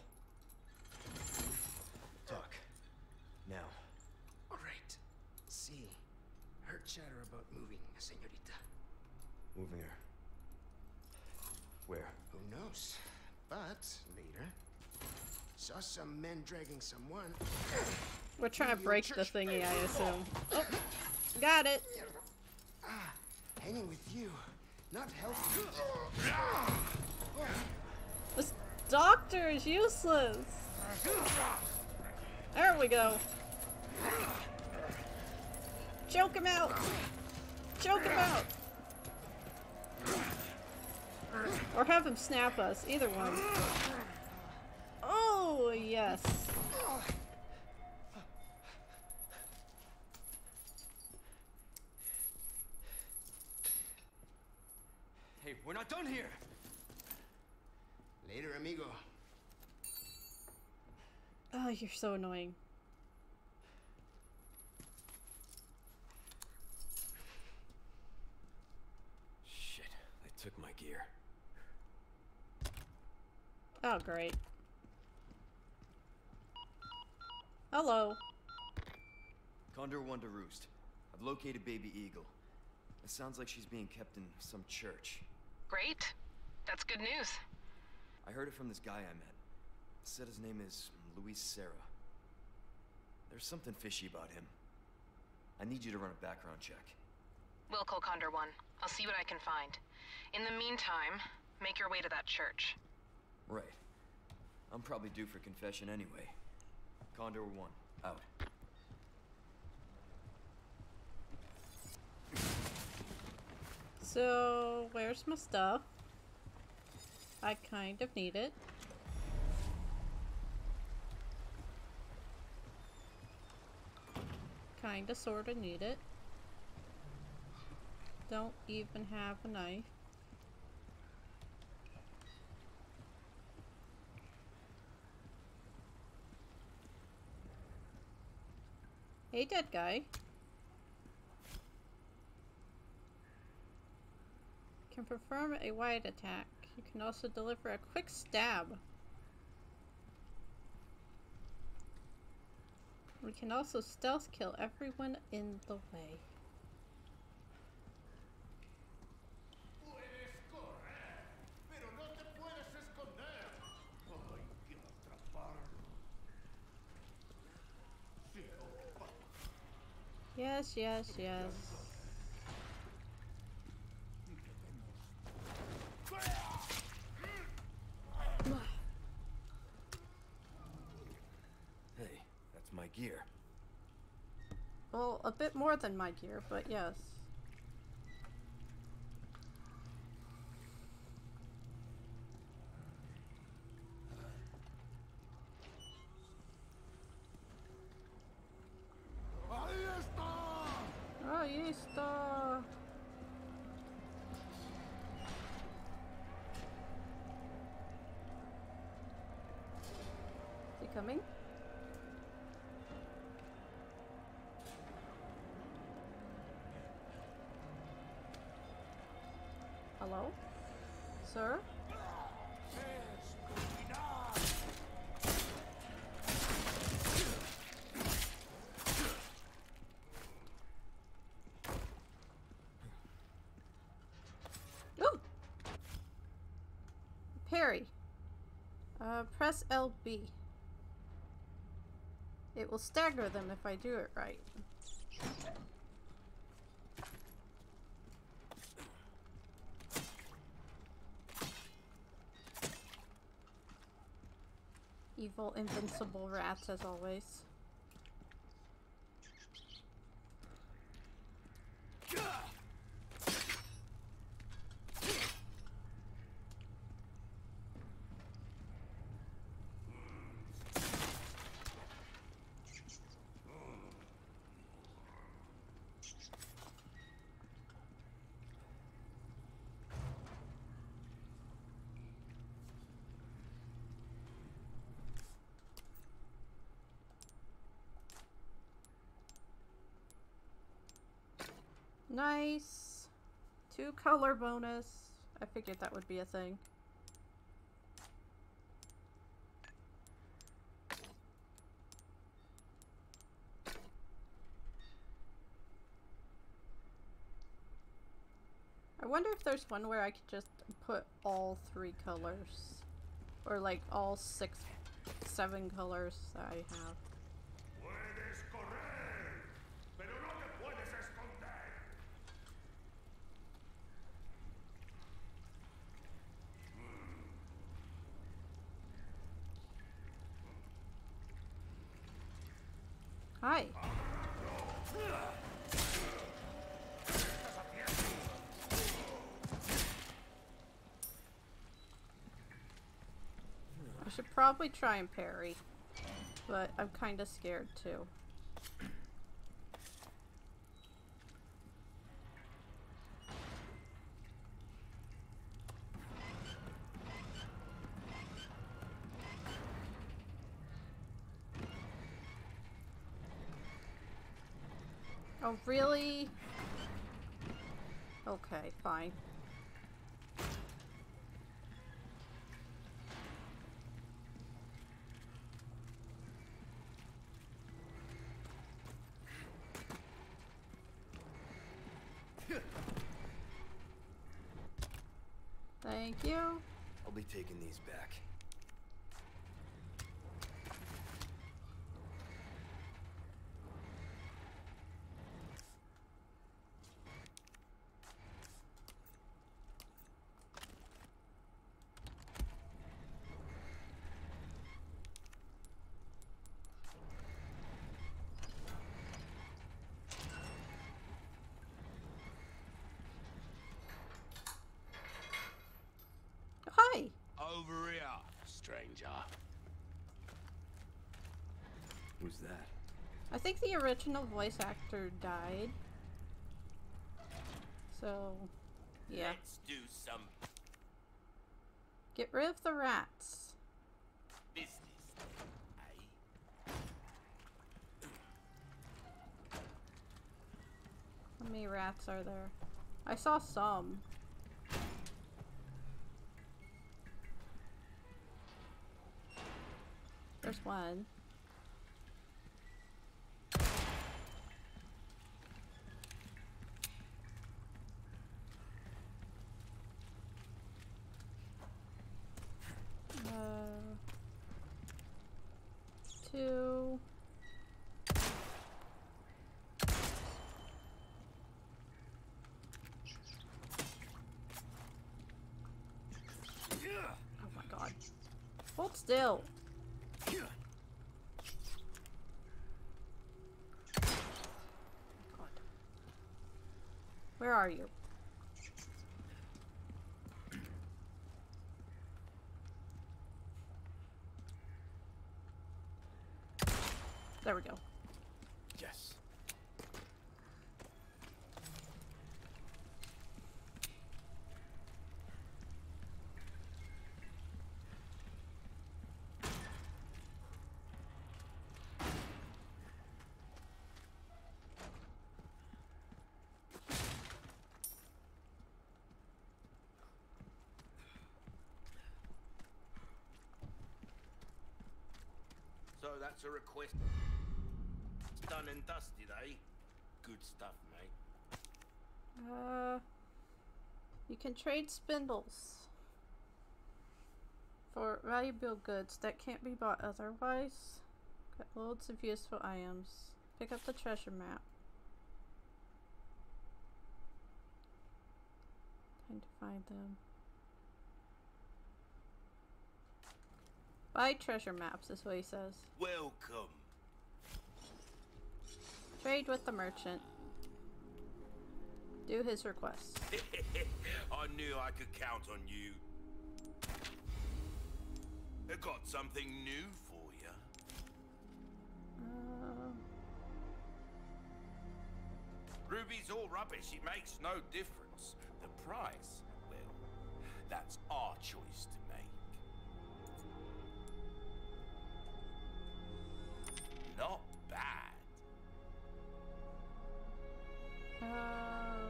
Speaker 2: Talk. Now.
Speaker 7: All right. See, heard chatter about moving a señorita.
Speaker 2: Moving her. Where?
Speaker 7: Who knows? But later, saw some men dragging someone.
Speaker 1: We're trying to break the thingy, I assume. Oh, got it.
Speaker 7: Ah, hanging with you, not healthy.
Speaker 1: This doctor is useless. There we go. Choke him out. Choke him out. Or have him snap us. Either one. Oh, yes.
Speaker 2: Hey, we're not done here!
Speaker 7: Later, amigo.
Speaker 1: Oh, you're so annoying.
Speaker 2: Shit, they took my gear.
Speaker 1: Oh, great. Hello.
Speaker 2: Condor one to roost. I've located Baby Eagle. It sounds like she's being kept in some church.
Speaker 5: Great. That's good news.
Speaker 2: I heard it from this guy I met. Said his name is Luis Serra. There's something fishy about him. I need you to run a background check.
Speaker 5: Wilco Condor one. I'll see what I can find. In the meantime, make your way to that church.
Speaker 2: Right. I'm probably due for confession anyway. Condor one, out.
Speaker 1: So, where's my stuff? I kind of need it. Kinda sorta need it. Don't even have a knife. Hey, dead guy. Can perform a wide attack. You can also deliver a quick stab. We can also stealth kill everyone in the way. Yes, yes, yes.
Speaker 2: Hey, that's my gear.
Speaker 1: Well, a bit more than my gear, but yes. Ahí está. Is he coming? Hello? Sir? Ooh! Parry. Uh, press L B. It will stagger them if I do it right. Evil, invincible rats, as always. Nice. Two color bonus. I figured that would be a thing. I wonder if there's one where I could just put all three colors. Or like all six, seven colors that I have. Hi. I should probably try and parry, but I'm kind of scared too. Oh, really? Okay, fine. Thank you.
Speaker 2: I'll be taking these back.
Speaker 3: stranger.
Speaker 2: Who's that?
Speaker 1: I think the original voice actor died. So, yeah.
Speaker 3: Let's do some
Speaker 1: Get rid of the rats.
Speaker 3: business, eh?
Speaker 1: How many rats are there? I saw some. There's one. Uh, two. Oh my god. Hold still. God. Where are you? There we go.
Speaker 2: Yes.
Speaker 3: So that's a request. Done and dusted, eh? Good stuff, mate.
Speaker 1: Uh, you can trade spindles for valuable goods that can't be bought otherwise. Got loads of useful items. Pick up the treasure map. Time to find them. Buy treasure maps is what he says.
Speaker 3: Welcome.
Speaker 1: Trade with the merchant. Do his requests.
Speaker 3: I knew I could count on you. I got something new for you.
Speaker 1: Uh,
Speaker 3: Ruby's all rubbish. It makes no difference. The price, well, that's our choice to make. Not bad.
Speaker 1: uh,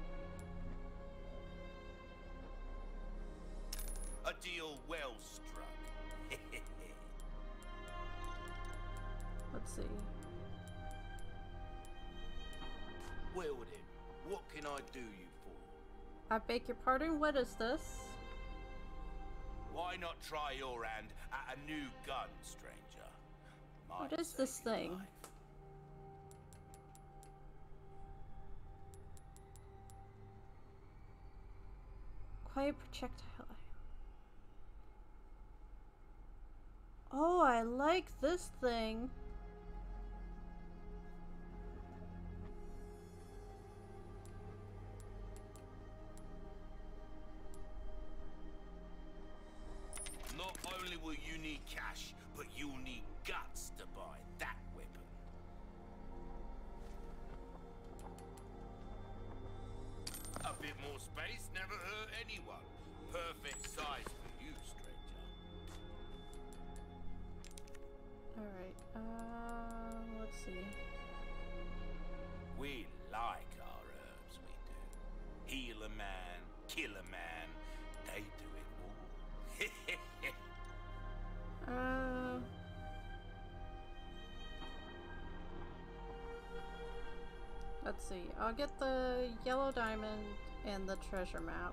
Speaker 3: A deal well struck.
Speaker 1: let's see.
Speaker 3: Well then, what can I do you for?
Speaker 1: I beg your pardon, what is this?
Speaker 3: Why not try your hand at a new gun, stranger? Might
Speaker 1: What is
Speaker 3: save
Speaker 1: this
Speaker 3: your
Speaker 1: thing?
Speaker 3: life.
Speaker 1: Quiet projectile. Oh, I like this thing.
Speaker 3: Not only will you need cash, but you'll need guts to buy that weapon. A bit more space never hurt anyone. Perfect size for you, stranger.
Speaker 1: Alright, uh, let's see.
Speaker 3: We like our herbs, we do. Heal a man, kill a man, they do it all.
Speaker 1: Uh... Let's see, I'll get the yellow diamond and the treasure map.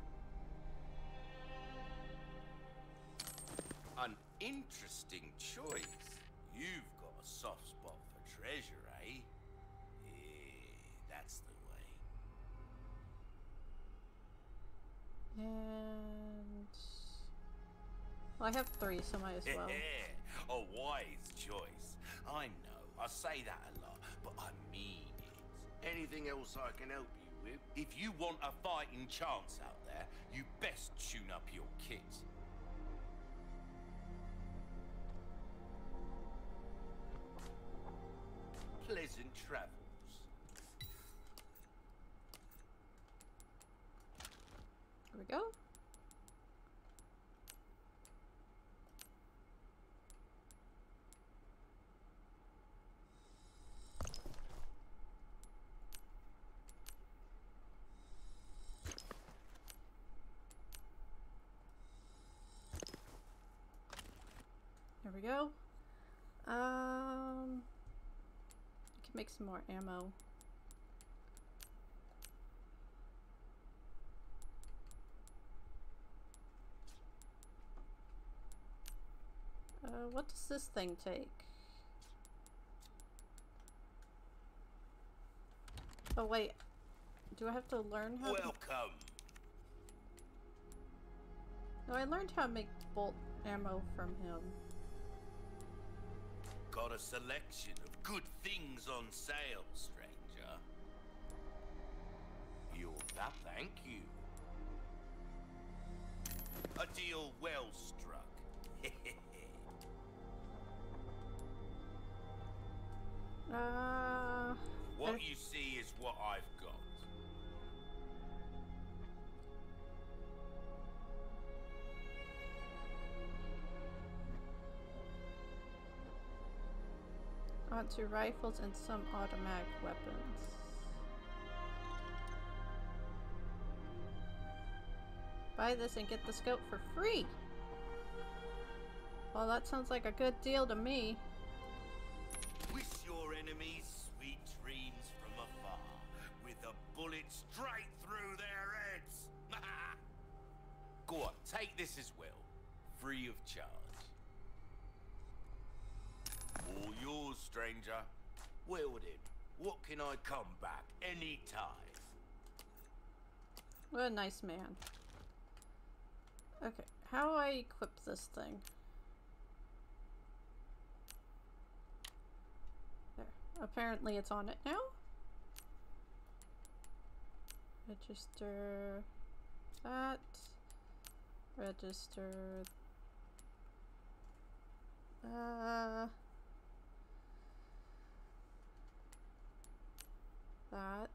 Speaker 3: An interesting choice. You've got a soft spot for treasure, eh? Yeah, that's the way.
Speaker 1: And... well, I have three, so might as well.
Speaker 3: A wise choice. I know, I say that a lot, but I mean it. Anything else I can help you with? If you want a fighting chance out there, you best tune up your kit. Pleasant travels.
Speaker 1: Here we go. There we go. Um, I can make some more ammo. Uh, what does this thing take? Oh wait, do I have to learn how
Speaker 3: Welcome.
Speaker 1: to... No, I learned how to make bolt ammo from him.
Speaker 3: Got a selection of good things on sale, stranger. You're that, thank you. A deal well struck.
Speaker 1: Uh...
Speaker 3: What
Speaker 1: I...
Speaker 3: you see is what I've got.
Speaker 1: Onto rifles and some automatic weapons. Buy this and get the scope for free! Well, that sounds like a good deal to me.
Speaker 3: Wish your enemies sweet dreams from afar, with a bullet straight through their heads. Go on, take this as well, free of charge. All yours, stranger. Well then, what can I come back anytime?
Speaker 1: What a nice man. Okay, how do I equip this thing? There. Apparently it's on it now. Register that. Register uh that.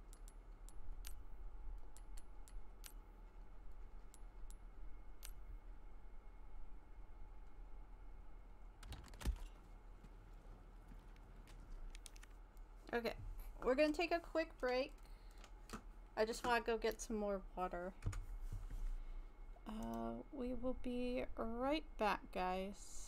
Speaker 1: Okay, we're gonna take a quick break. I just want to go get some more water. Uh, we will be right back, guys.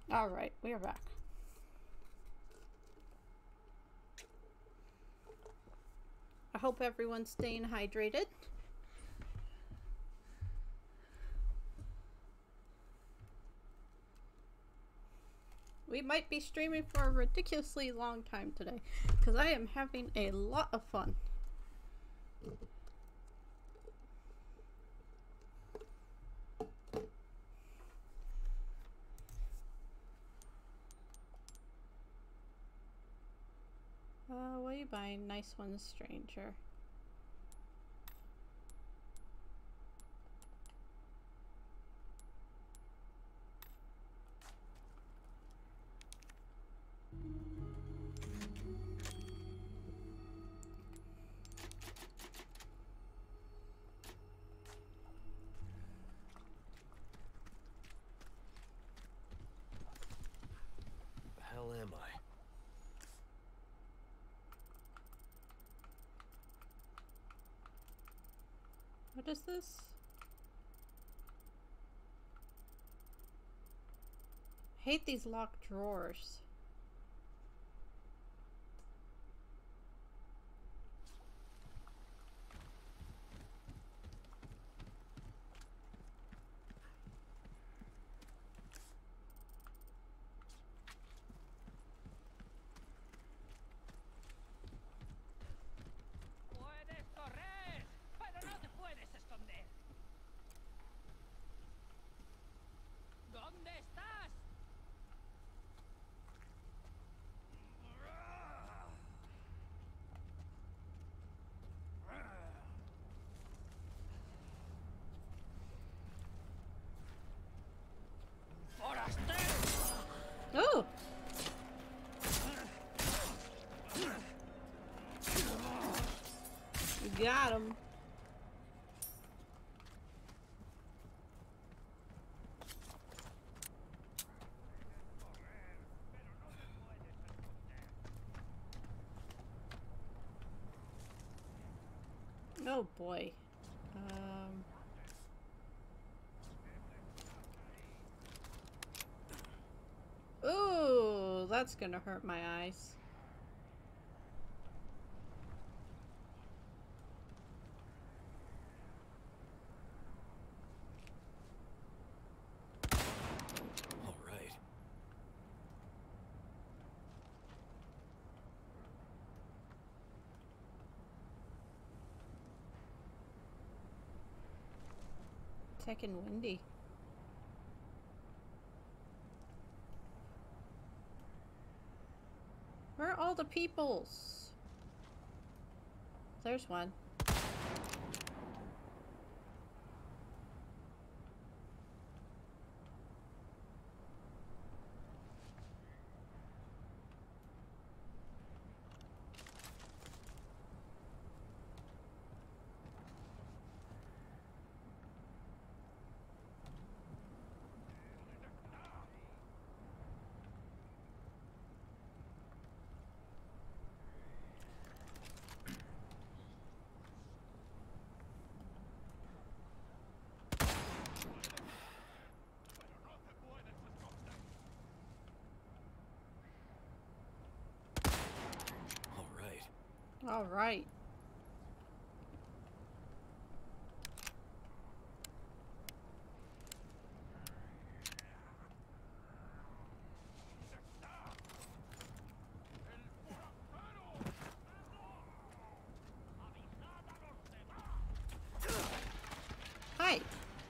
Speaker 1: Alright, we are back. I hope everyone's staying hydrated. We might be streaming for a ridiculously long time today because I am having a lot of fun. Uh, what are you buying? Nice ones, stranger.
Speaker 2: The hell am I?
Speaker 1: What is this? Hate these locked drawers. Oh! You got him. Oh boy. Um... Ooh, that's gonna hurt my eyes.
Speaker 2: All right.
Speaker 1: Taking windy. Where are all the peoples? There's one. All right. Hi.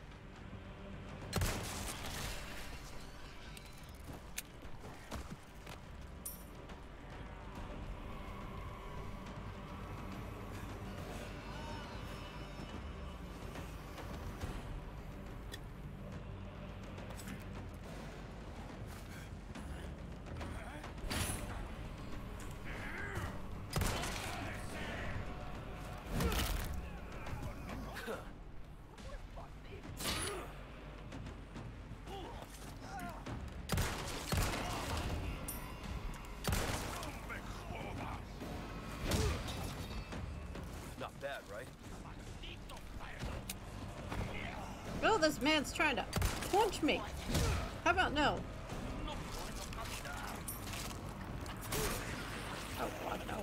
Speaker 2: Bad, right?
Speaker 1: Oh, this man's trying to punch me. How about no? Oh god, no.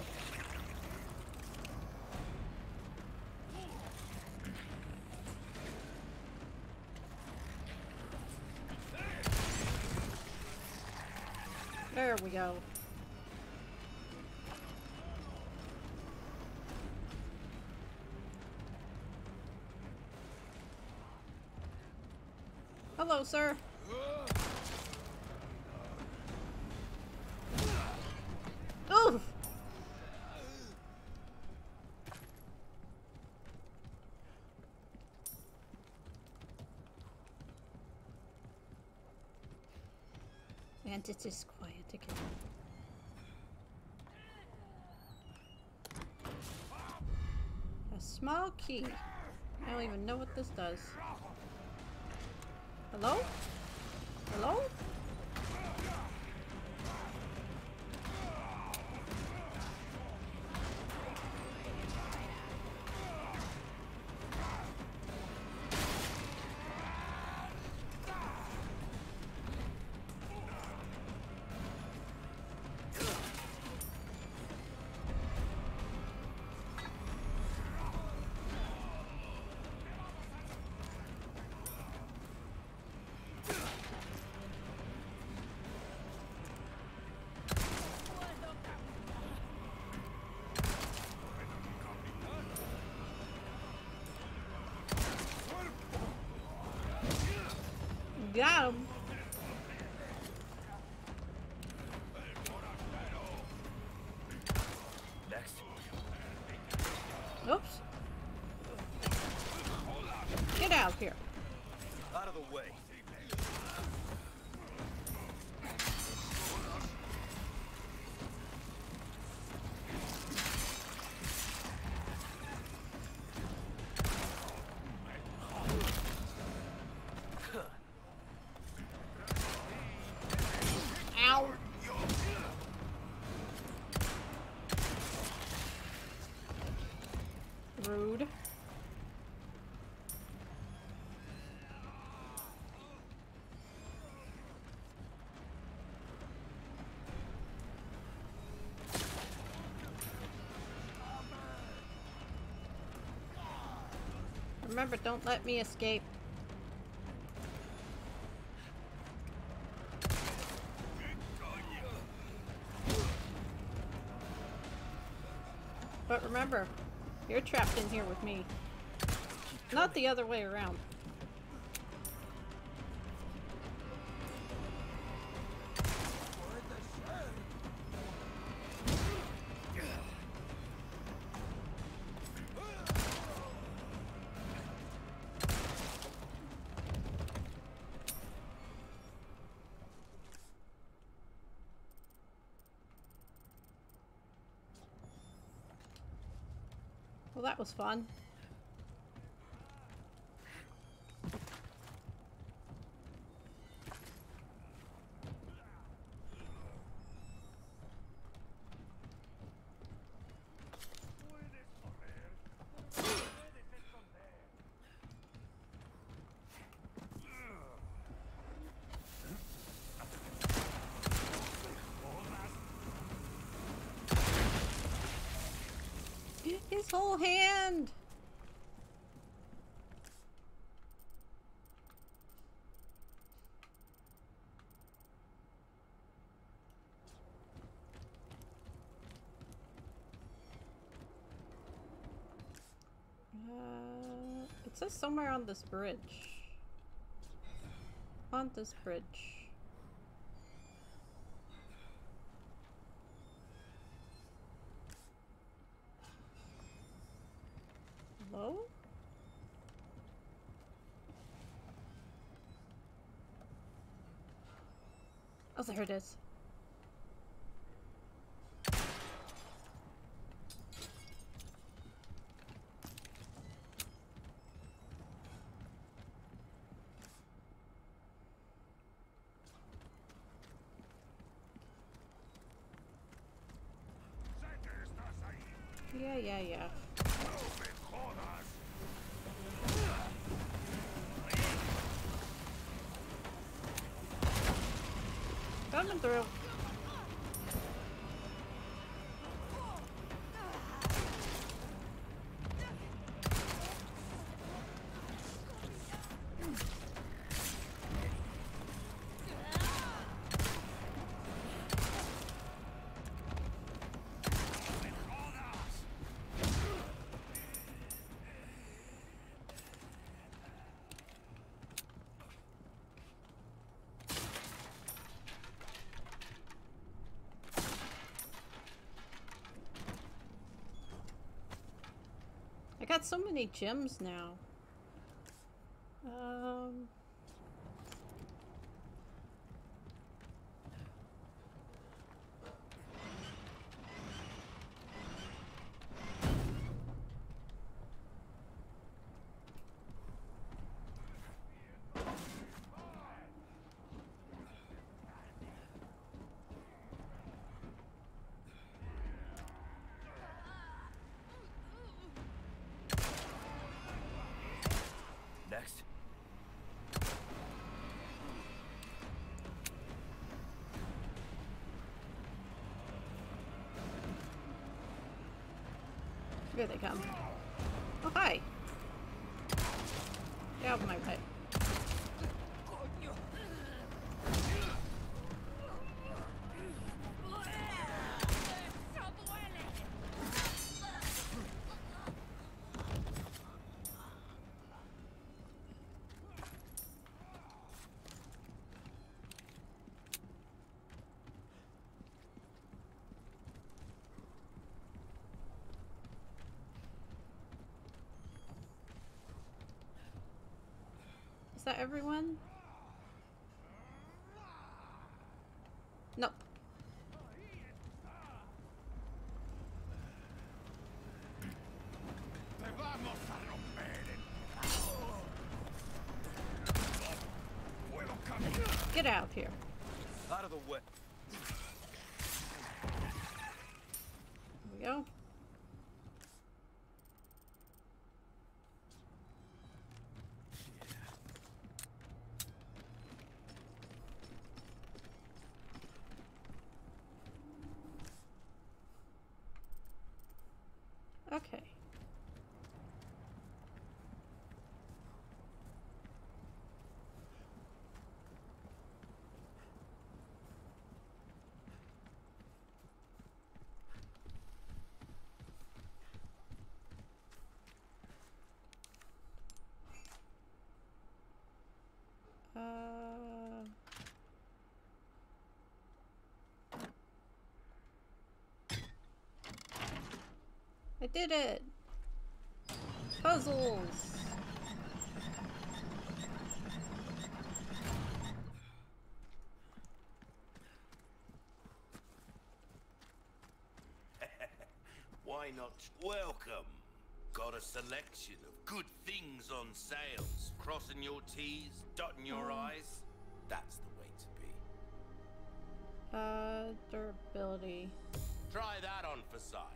Speaker 1: There we go. Hello, sir. Oof! And it is quiet again. A small key. I don't even know what this does. Hello? Hello? Got him.
Speaker 2: Next.
Speaker 1: Oops. Get out of here.
Speaker 2: Out of the way.
Speaker 1: Ow. Rude. Remember, don't let me escape. But remember, you're trapped in here with me. Not the other way around. Well, that was fun. His whole hand! Uh, it says somewhere on this bridge. On this bridge. Hello? Oh, there it is. Yeah, yeah, yeah. Coming through. got so many gems now. Um...
Speaker 2: Next.
Speaker 1: Here they come. Oh, hi. Get out of my way. Is that everyone? Nope. Get out of here.
Speaker 2: Out of the way.
Speaker 1: Here we go. Okay. Uh, I did it! Puzzles!
Speaker 3: Why not? Welcome. Got a selection of good things on sales. Crossing your T's, dotting your
Speaker 1: Oh.
Speaker 3: I's. That's the way to be.
Speaker 1: Uh, durability.
Speaker 3: Try that on for size.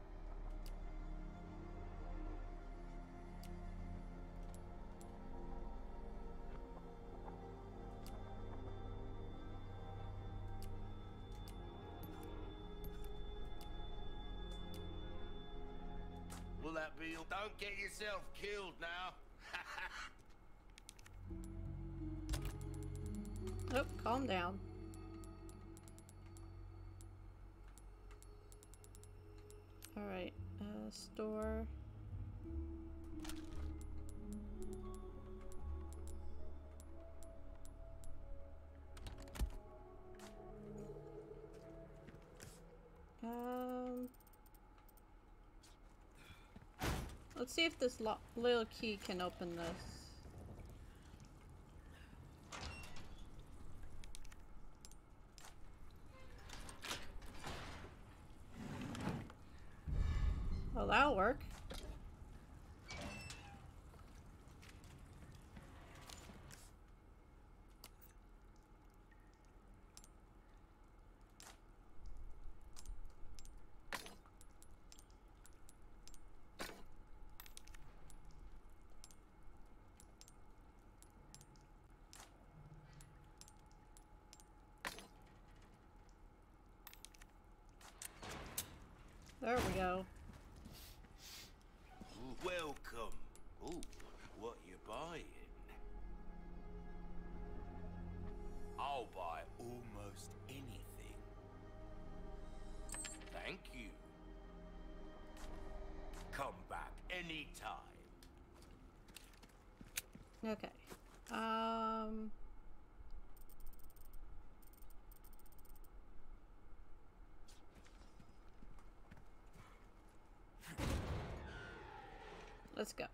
Speaker 3: Will that be? Don't get yourself killed now.
Speaker 1: Oh, calm down. Alright, uh, store. Um, let's see if this lo little key can open this. Well, that'll work. There we go.
Speaker 3: Welcome. Ooh, what you buying? I'll buy almost anything. Thank you. Come back anytime.
Speaker 1: Okay. Um... Let's go.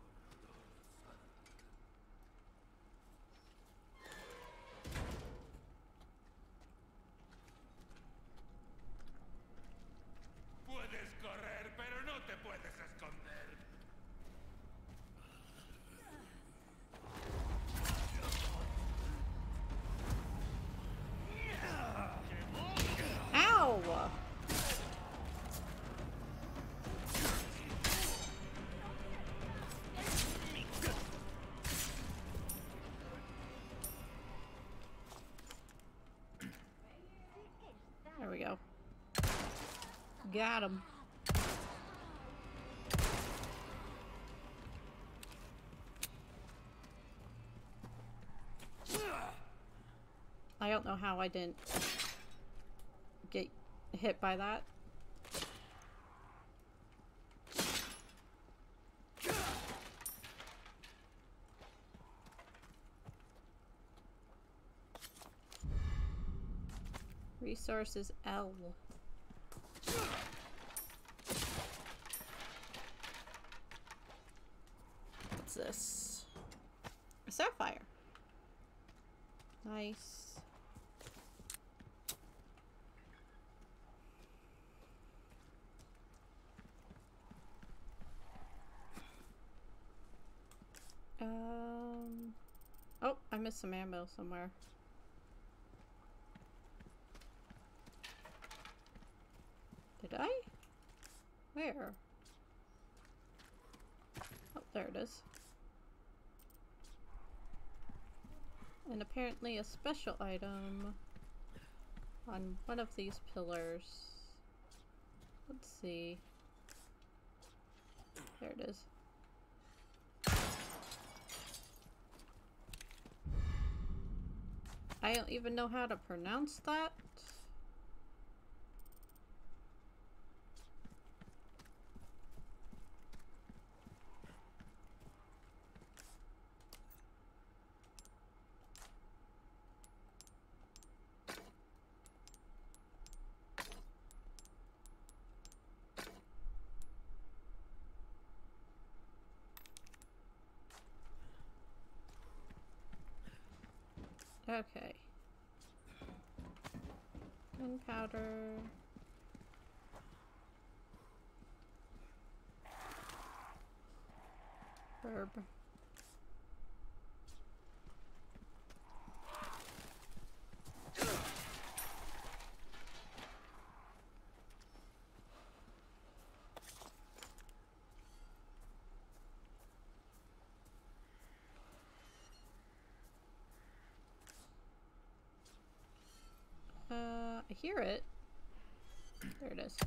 Speaker 3: Puedes correr, pero no te puedes esconder.
Speaker 1: Ow! There we go. Got him. I don't know how I didn't get hit by that. Resources L. What's this? A sapphire. Nice. Um. Oh, I missed some ammo somewhere. Did I? Where? Oh, there it is. And apparently a special item on one of these pillars. Let's see. There it is. I don't even know how to pronounce that. Okay. Gunpowder. Herb. Uh, I hear it. There it is.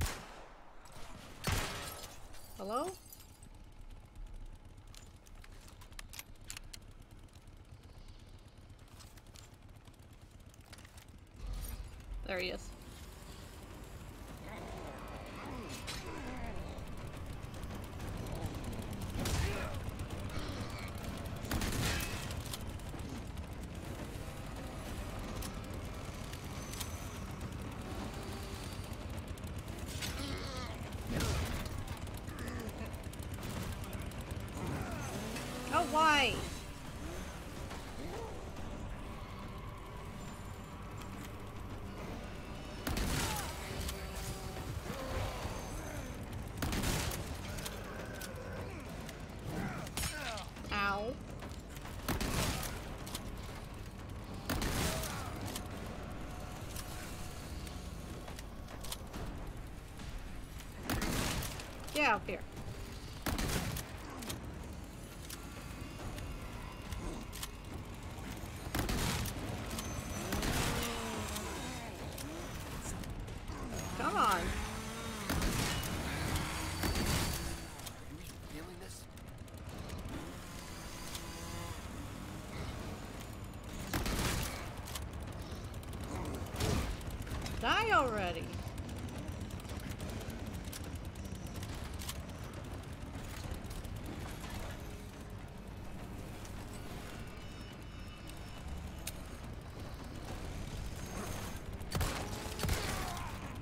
Speaker 1: Hello? There he is. Oh, why? Ow. Get out here. Come on.
Speaker 2: Feeling this?
Speaker 1: Die already.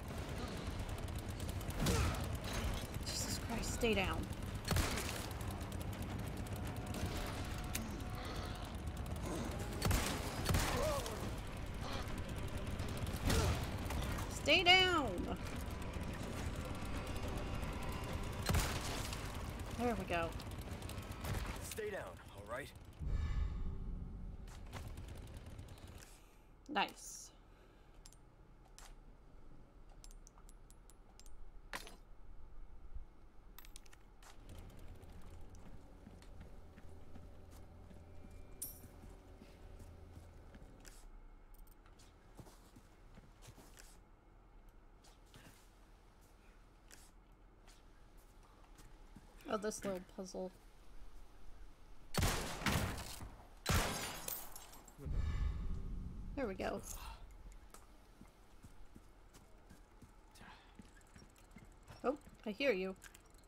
Speaker 1: Jesus Christ, stay down. Stay down! There we go.
Speaker 2: Stay down, all right?
Speaker 1: Nice. Oh, this little puzzle. There we go. Oh, I hear you.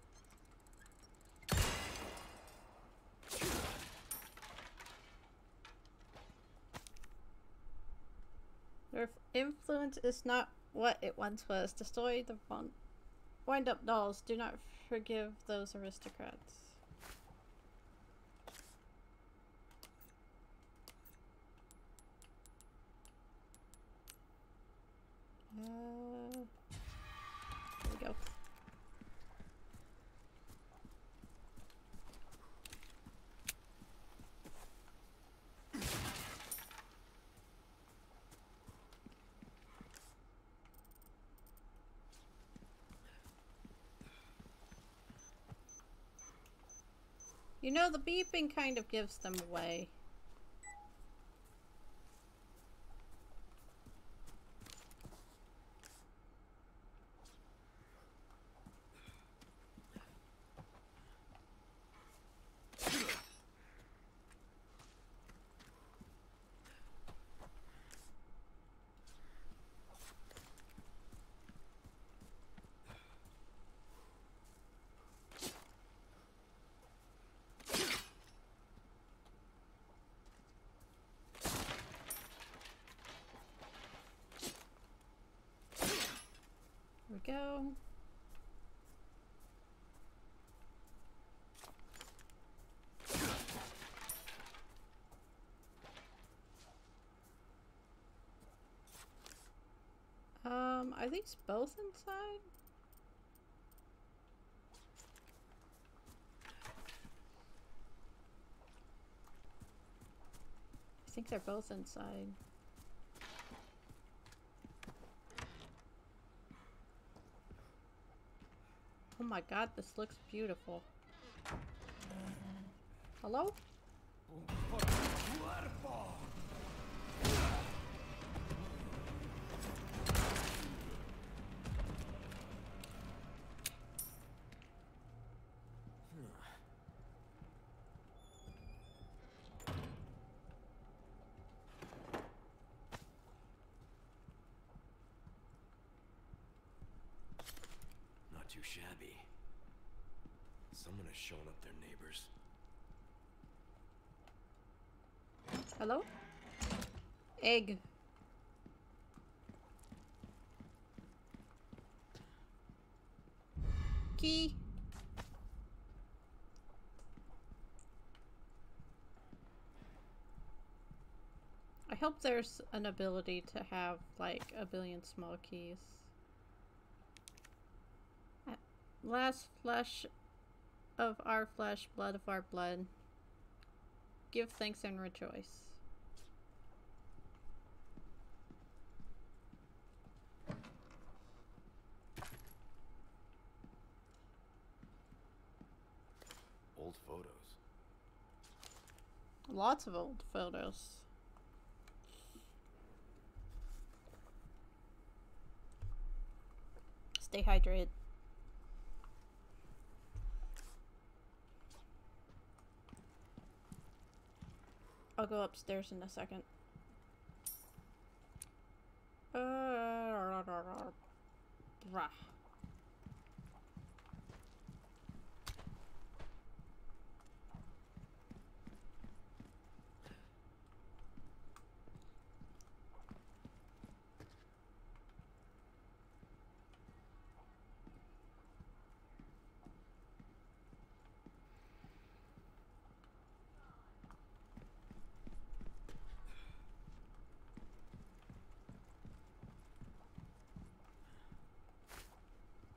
Speaker 1: Their influence is not what it once was. Destroy the wind-up dolls. Do not forgive those aristocrats. Uh, there we go. You know, the beeping kind of gives them away. There we go. Um, I think it's both inside. I think they're both inside. Oh my god, this looks beautiful. Hello?
Speaker 2: Not too shabby. Someone has shown up their neighbors.
Speaker 1: Hello? Egg. Key. I hope there's an ability to have like a billion small keys. Last flesh of our flesh, blood of our blood. Give thanks and rejoice.
Speaker 2: Old photos.
Speaker 1: Lots of old photos. Stay hydrated. I'll go upstairs in a second. Uh, brah.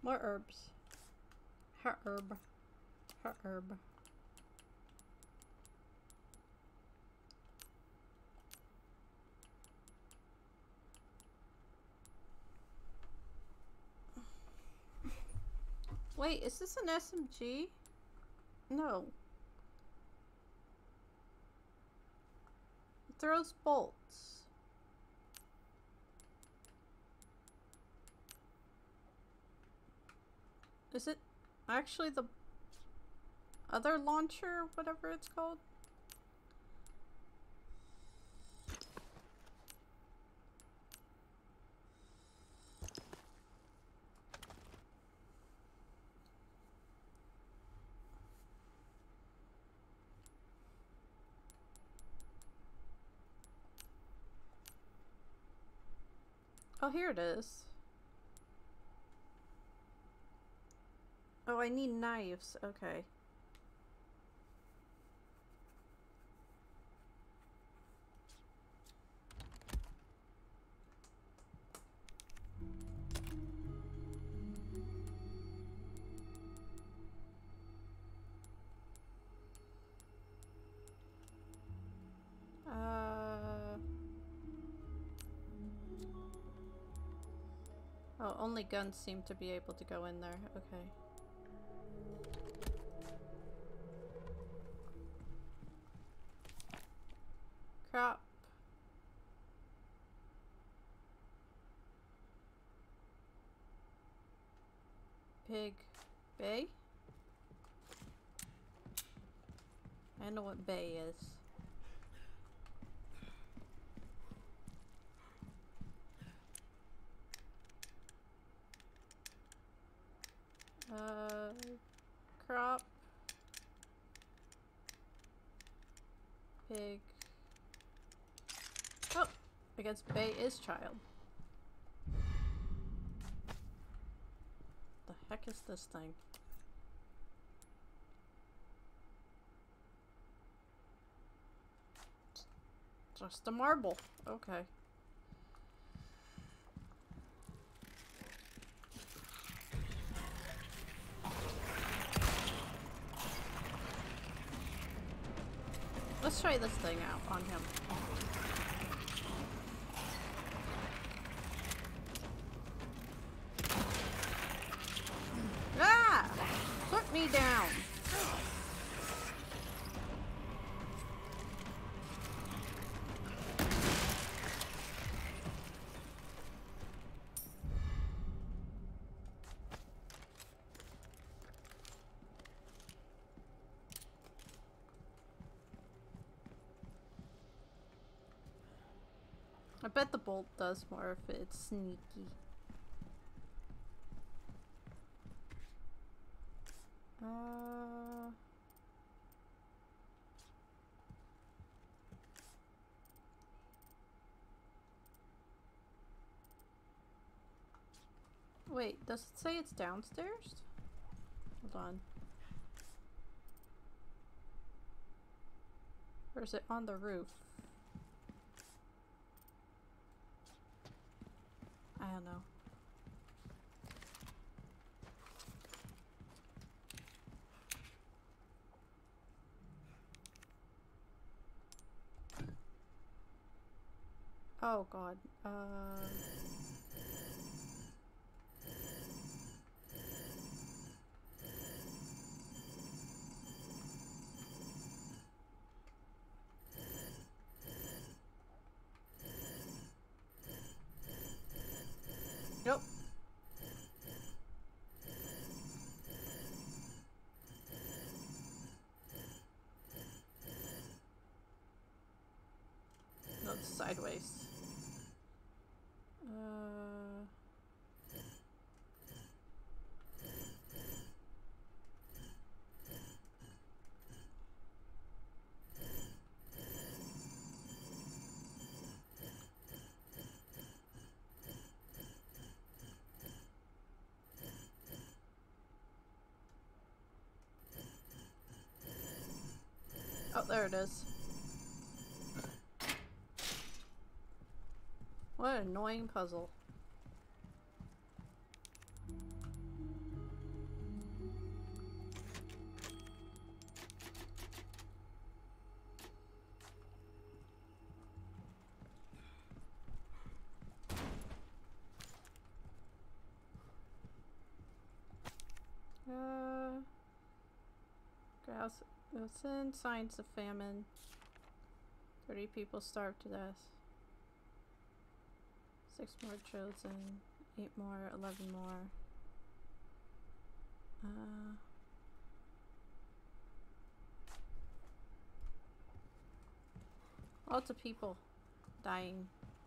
Speaker 1: More herbs. Her herb. Her herb. Wait, is this an S M G? No. It throws bolts. Is it actually the other launcher, whatever it's called? Oh, here it is. Oh, I need knives. Okay. Uh... Oh, only guns seem to be able to go in there. Okay. Crop. Pig. Bay? I know what bay is. Uh, crop. Pig. Oh, I guess bay is child. The heck is this thing? Just a marble. Okay. Let's try this thing out on him. Ah! Put me down. I bet the bolt does more if it's sneaky. Uh... Wait, does it say it's downstairs? Hold on. Or is it on the roof? I don't know. Oh god. Uh... Nope. No, it's sideways. Uh... Oh, there it is. What an annoying puzzle. Wisconsin, signs of famine. thirty people starved to death. Six more chosen. Eight more. Eleven more. Uh... Lots of people dying.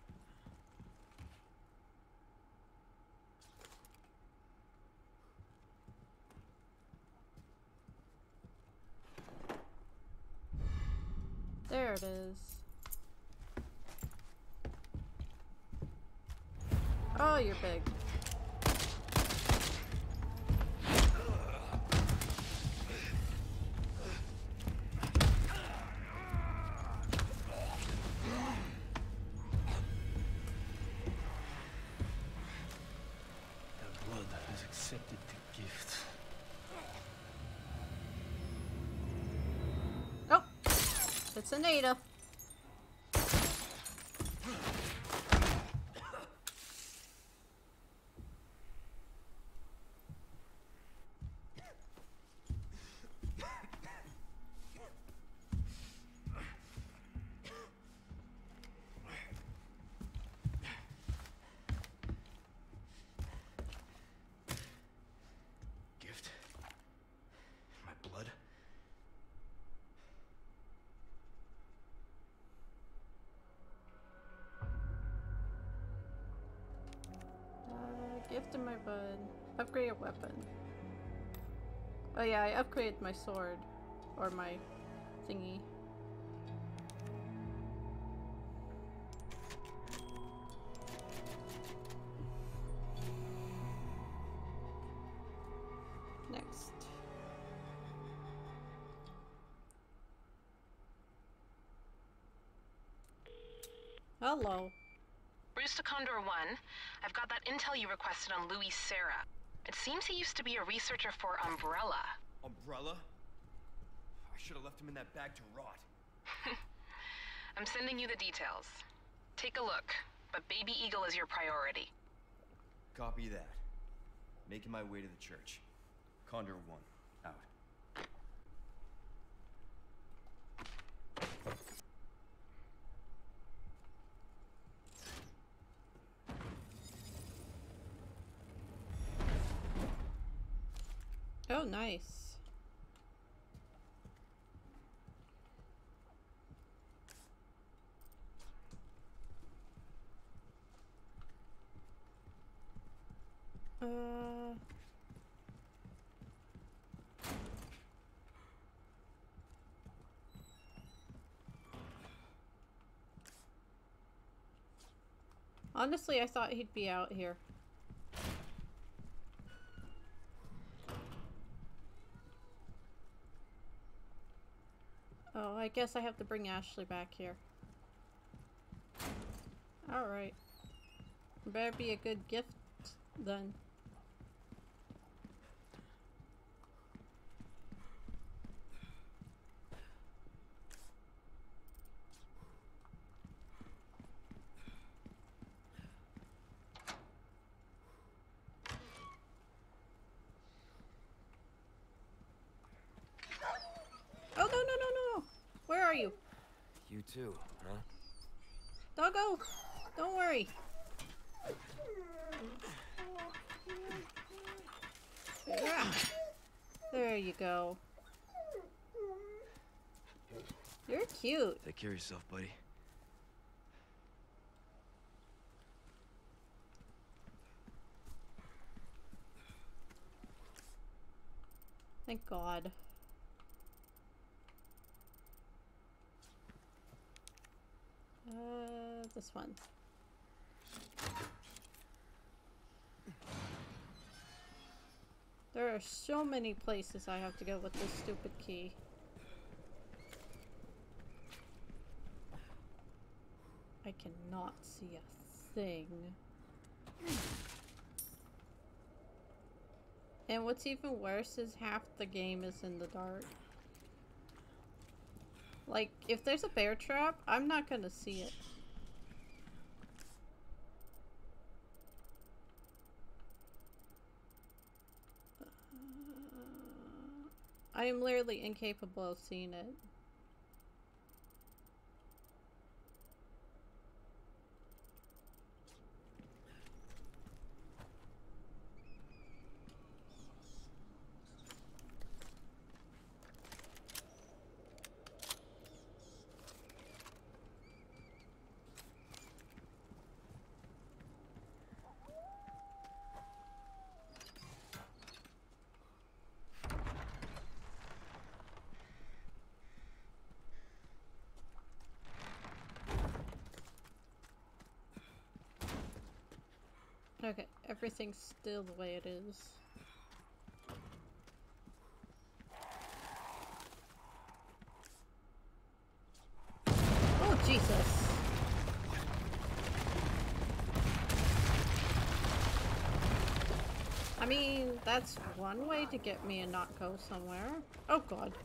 Speaker 1: There it is. Oh, you're big. It's a native.
Speaker 2: Gift? My blood?
Speaker 1: Gift in my bud. Upgrade a weapon. Oh yeah, I upgraded my sword. Or my thingy. Next. Hello.
Speaker 5: Bruce to Condor one. I've got that intel you requested on Louis Serra. It seems he used to be a researcher for Umbrella.
Speaker 2: Umbrella? I should have left him in that bag to rot.
Speaker 5: I'm sending you the details. Take a look, but Baby Eagle is your priority.
Speaker 2: Copy that. Making my way to the church. Condor one, out.
Speaker 1: Oh, nice. Uh... Honestly, I thought he'd be out here. Oh, I guess I have to bring Ashley back here. Alright. Better be a good gift, then. Oh, no, no, no, no, no! Where are you?
Speaker 2: You too, huh?
Speaker 1: Doggo! Don't worry. Yeah. There you go. You're cute.
Speaker 2: Take care of yourself, buddy.
Speaker 1: Thank God. Uh, this one. There are so many places I have to go with this stupid key. I cannot see a thing. And what's even worse is half the game is in the dark. Like, if there's a bear trap, I'm not gonna see it. I am literally incapable of seeing it. Okay, everything's still the way it is. Oh, Jesus. I mean, that's one way to get me and not go somewhere. Oh, God.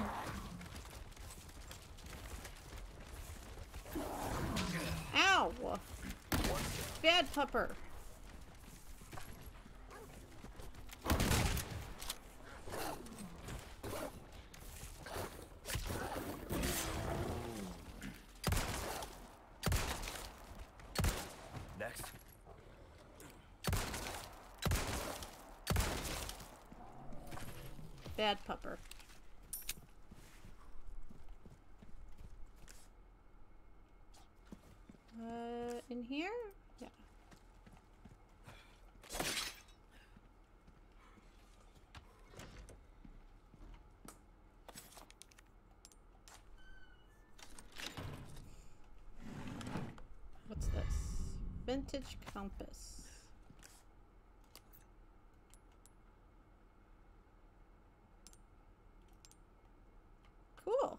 Speaker 1: Ow! Bad pupper.
Speaker 2: Next.
Speaker 1: Bad pupper. Uh, in here? Yeah. What's this? Vintage compass. Cool.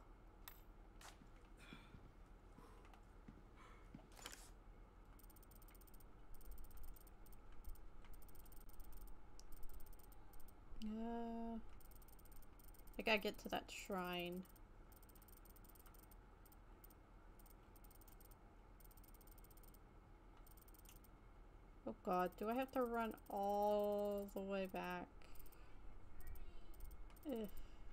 Speaker 1: Uh, I gotta get to that shrine. Oh God, do I have to run all the way back? Ugh.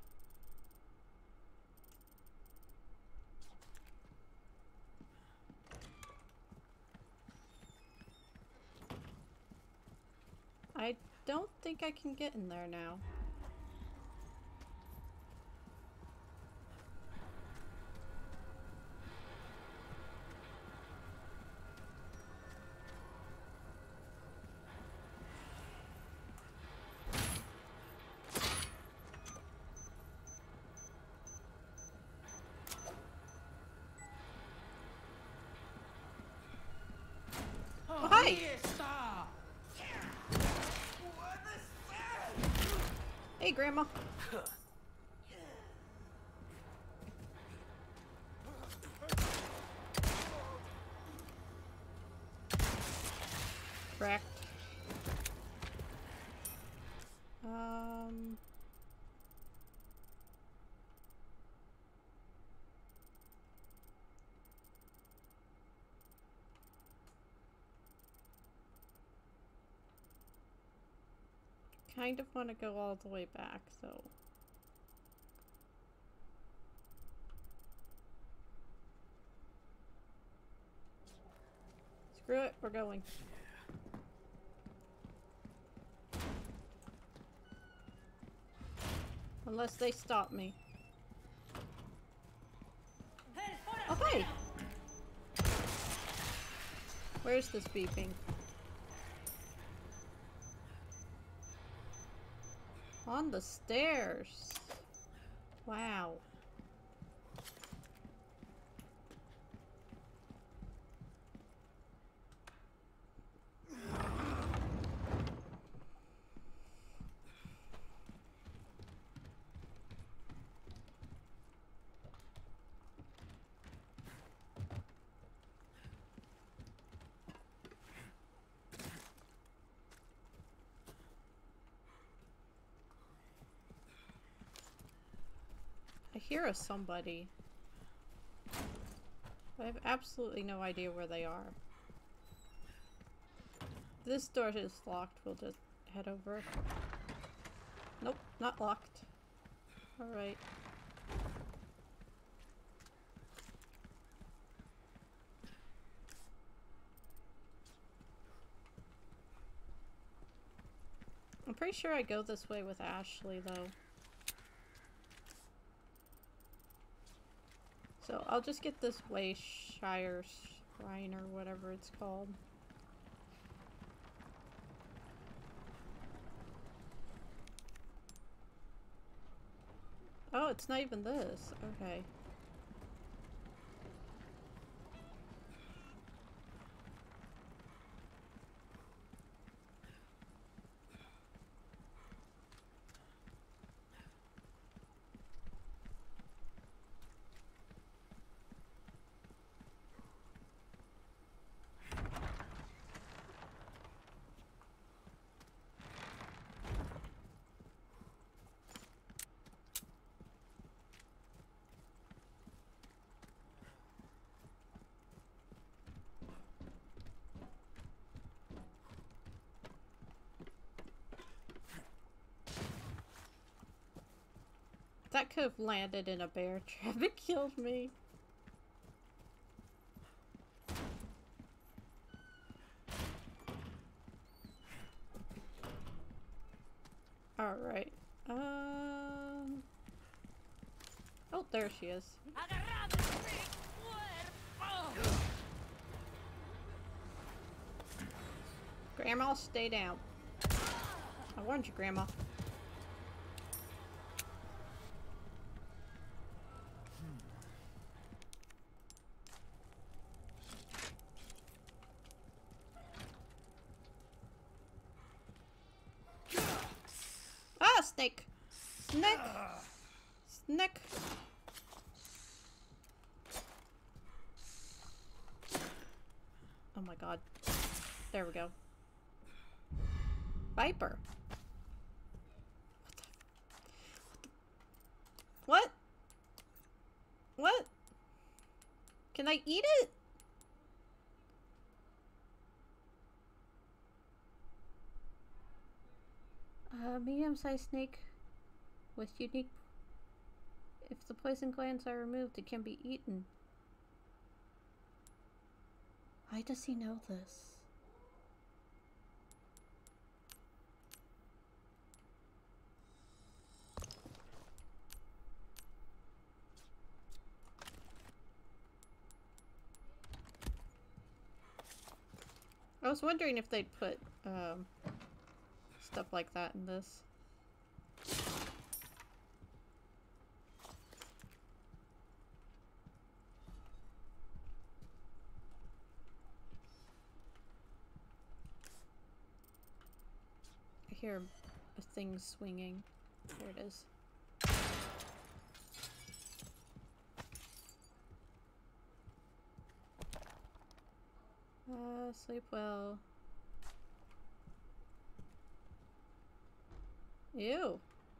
Speaker 1: I don't think I can get in there now. Oh, hi! Hey, Grandma. Correct. Um... kind of want to go all the way back, so... Screw it, we're going. Unless they stop me. Oh, hi! Where's this beeping? On the stairs. Wow. I hear a somebody. I have absolutely no idea where they are. This door is locked. We'll just head over. Nope, not locked. Alright. I'm pretty sure I go this way with Ashley, though. So I'll just get this Wayshire Shrine or whatever it's called. Oh, it's not even this. Okay. That could have landed in a bear trap. It killed me. Alright. Um. Oh, there she is. Grandma, stay down. I warned you, Grandma. Ah, snake! Snake! Snake! Oh my god. There we go. Viper. What? What? Can I eat it? A medium-sized snake with unique... If the poison glands are removed, it can be eaten. Why does he know this? I was wondering if they'd put um, stuff like that in this. I hear a thing swinging. There it is. Uh, sleep well. Ew.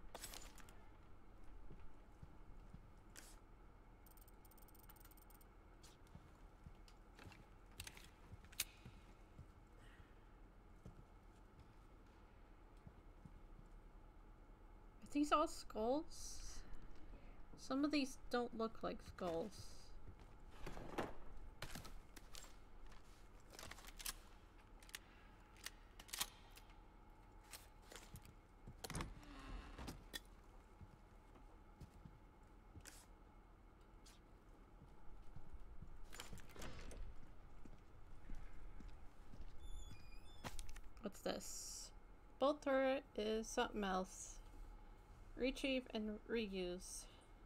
Speaker 1: Are these all skulls? Some of these don't look like skulls. What's this? Bolt turret is something else. Retrieve and reuse.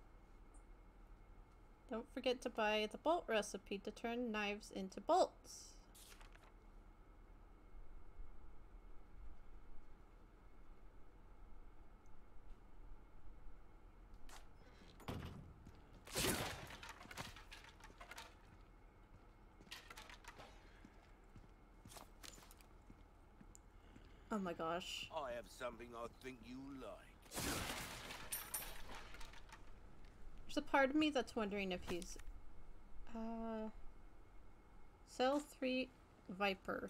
Speaker 1: Don't forget to buy the bolt recipe to turn knives into bolts. Oh my gosh.
Speaker 3: I have something I think you like.
Speaker 1: There's a part of me that's wondering if he's... Uh... Sell three Vipers.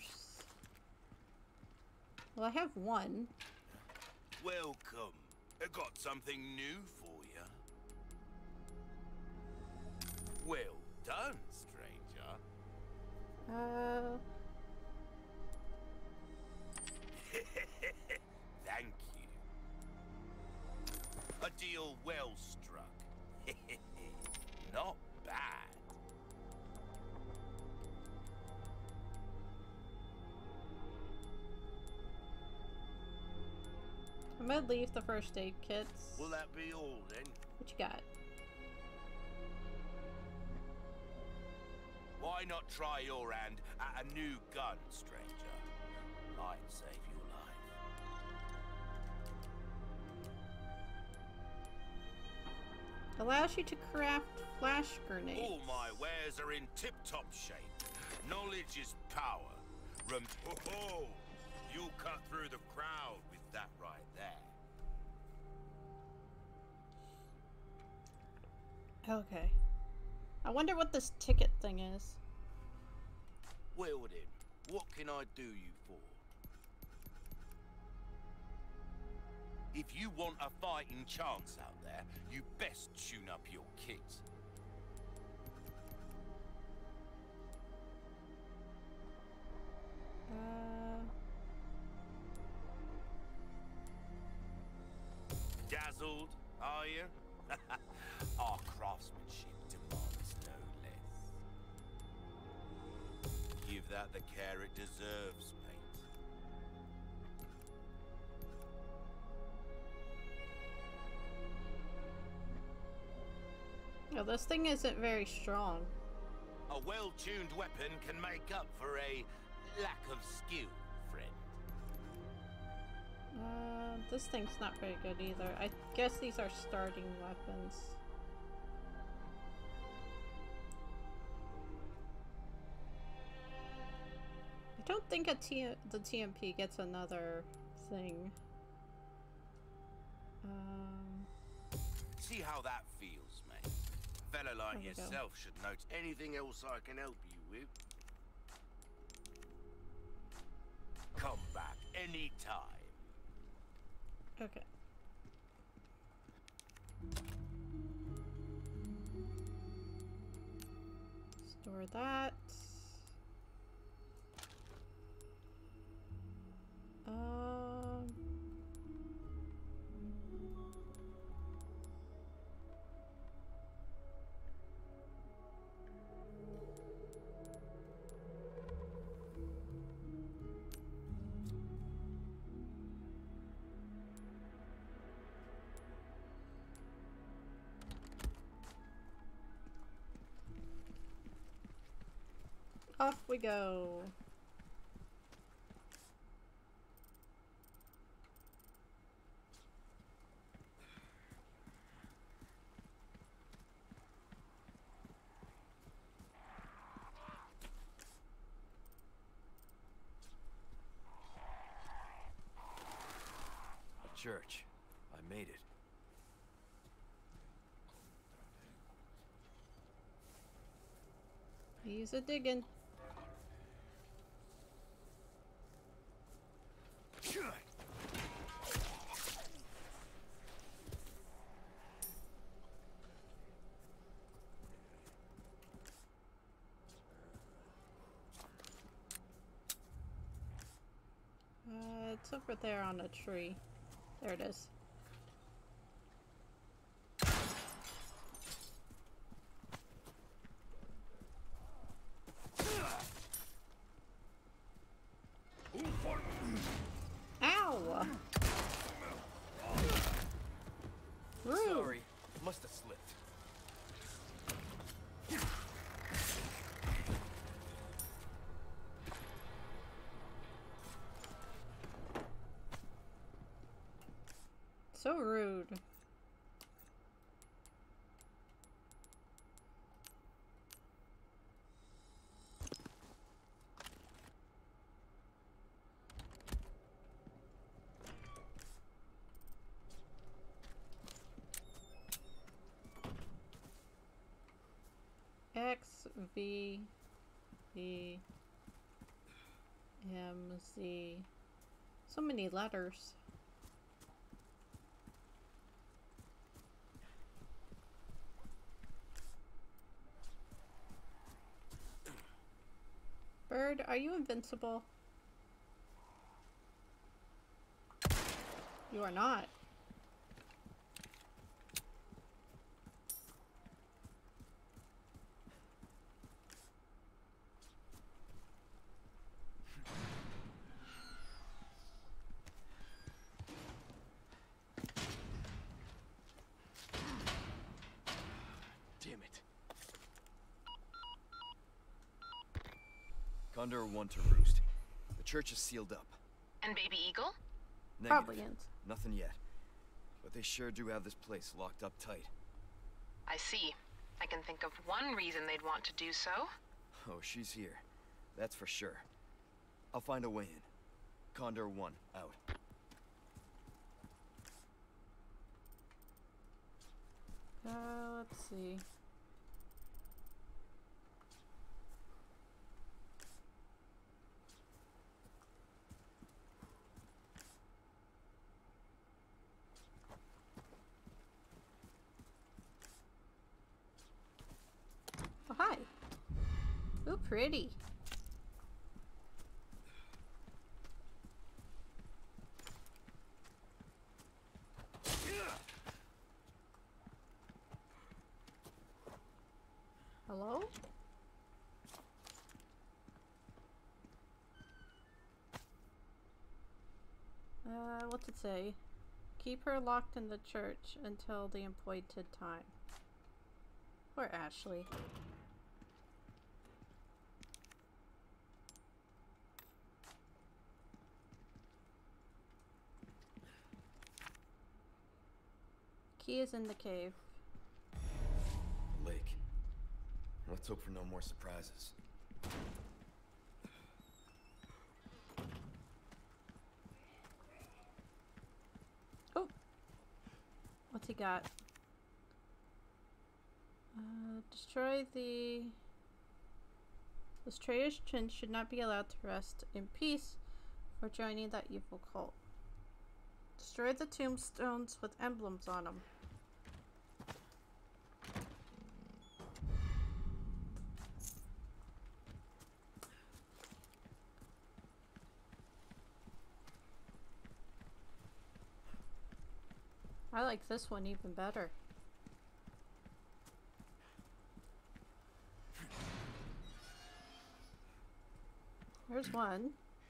Speaker 1: Well, I have one.
Speaker 3: Welcome. I got something new for you. Well done, stranger.
Speaker 1: Uh...
Speaker 3: Thank you. A deal well struck. Not bad.
Speaker 1: I'm gonna leave the first aid kits.
Speaker 3: Will that be all then?
Speaker 1: What you got?
Speaker 3: Why not try your hand at a new gun, stranger? Might save your life.
Speaker 1: Allows you to craft flash grenades.
Speaker 3: All my wares are in tip-top shape. Knowledge is power. Rem ho ho! You'll cut through the crowd with that right there.
Speaker 1: Okay. I wonder what this ticket thing is.
Speaker 3: Well then, what can I do you for? If you want a fighting chance out there, you best tune up your kit.
Speaker 1: Uh...
Speaker 3: Dazzled, are you? Our craftsmanship demands no less. Give that the care it deserves, mate.
Speaker 1: No, this thing isn't very strong.
Speaker 3: A well-tuned weapon can make up for a lack of skill, friend.
Speaker 1: Uh, this thing's not very good either. I guess these are starting weapons. I don't think a T the T M P gets another thing. Um,
Speaker 3: See how that feels, mate. A fella like
Speaker 1: There we go.
Speaker 3: yourself should note anything else I can help you with. Come back anytime.
Speaker 1: okay. Store that. Um. Off we go.
Speaker 2: A church. I made it.
Speaker 1: He's a diggin'. Uh, it's over there on a tree. There it is. Ow! Rude.
Speaker 2: Sorry, must have slipped.
Speaker 1: So rude. X V V M Z. So many letters. Bird, are you invincible? You are not.
Speaker 2: Damn it. Condor one to roost. The church is sealed up.
Speaker 5: And Baby Eagle?
Speaker 2: Negative.
Speaker 1: Probably ends.
Speaker 2: Nothing yet. But they sure do have this place locked up tight.
Speaker 5: I see. I can think of one reason they'd want to do so.
Speaker 2: Oh, she's here. That's for sure. I'll find a way in. Condor one, out.
Speaker 1: Uh, let's see. Oh, hi. Ooh, pretty. Hello? Uh, what's it say? Keep her locked in the church until the appointed time. Poor Ashley. Key is in the cave.
Speaker 2: Lake. Let's hope for no more surprises.
Speaker 1: Oh! What's he got? Uh, destroy the... This traitor's chin should not be allowed to rest in peace for joining that evil cult. Destroy the tombstones with emblems on them. I like this one even better. There's one.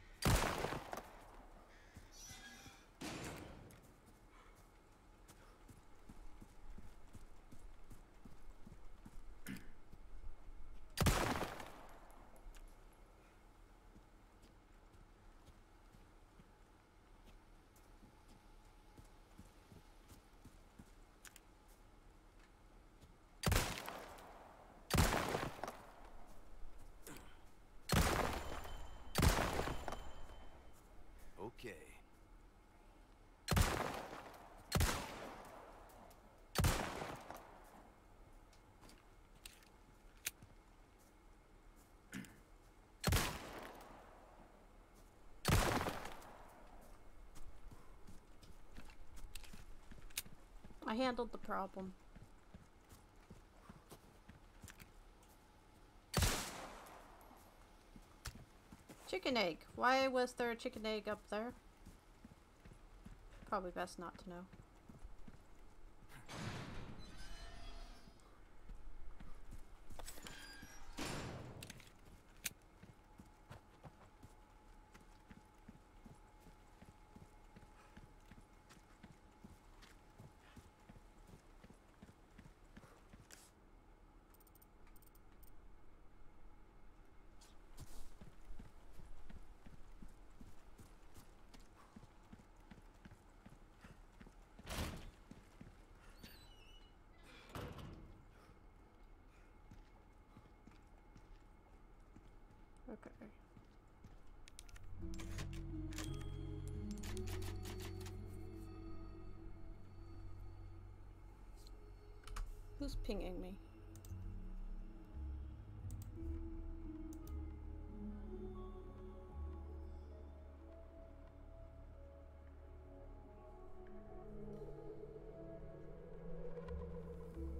Speaker 2: Okay.
Speaker 1: I handled the problem. Chicken egg. Why was there a chicken egg up there? Probably best not to know. Okay. Who's pinging me?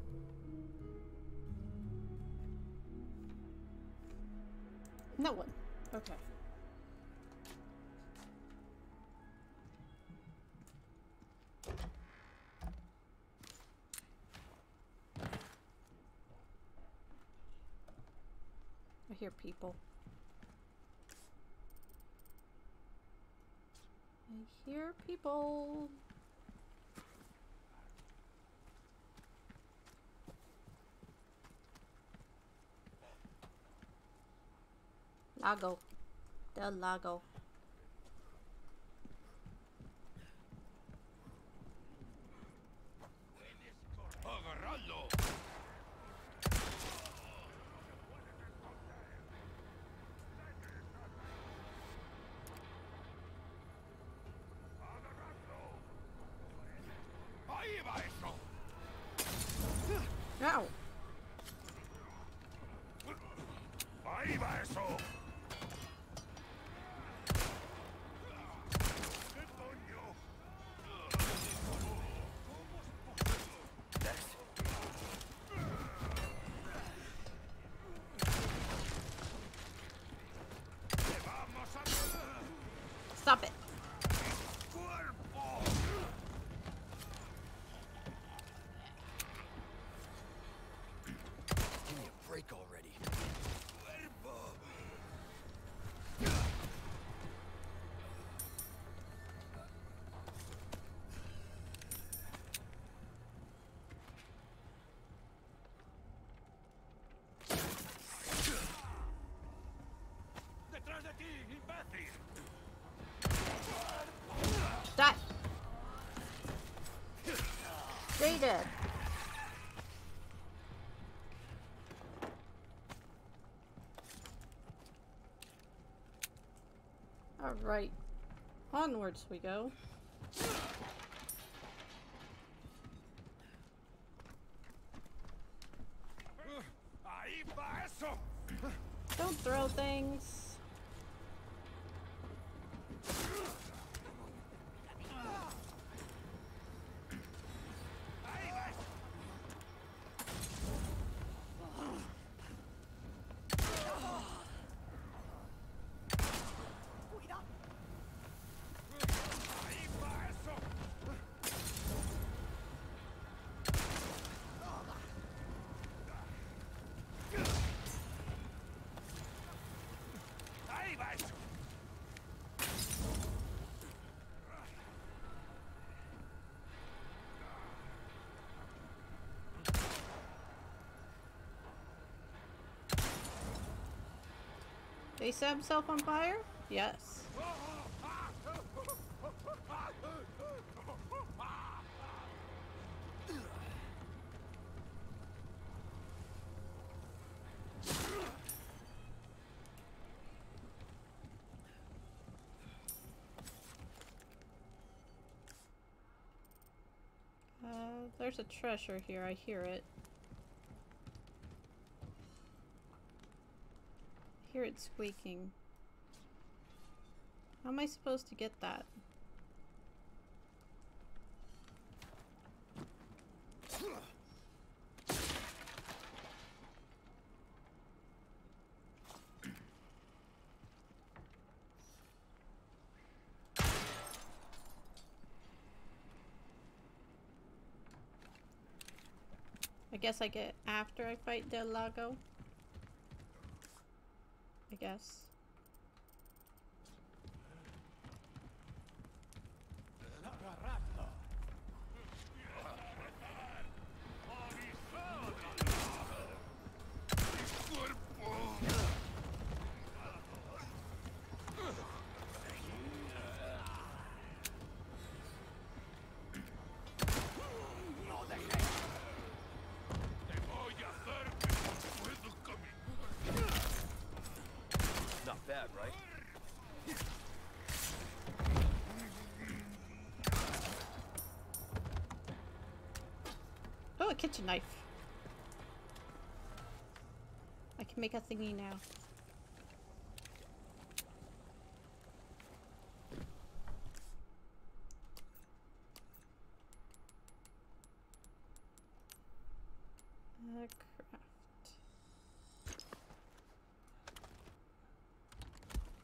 Speaker 1: No one. Okay. I hear people. I hear people. Lago. Del Lago.
Speaker 3: Agarrarlo. Ahí va eso.
Speaker 1: Ow.
Speaker 3: Ahí va eso.
Speaker 1: Stop it.
Speaker 2: Give me a break already.
Speaker 3: ¡Detrás de ti, imbécil!
Speaker 1: Die. Stay dead. All right. Onwards we go.
Speaker 3: Ahí va eso.
Speaker 1: Don't throw things.
Speaker 3: Ahí va eso. Ahí va eso. Ahí va eso.
Speaker 1: Did he set himself on fire? Yes. Uh, there's a treasure here. I hear it. I hear it squeaking. How am I supposed to get that? I guess I get after I fight Del Lago. I guess.
Speaker 2: Not bad, right?
Speaker 1: Oh, a kitchen knife. I can make a thingy now. Uh, craft.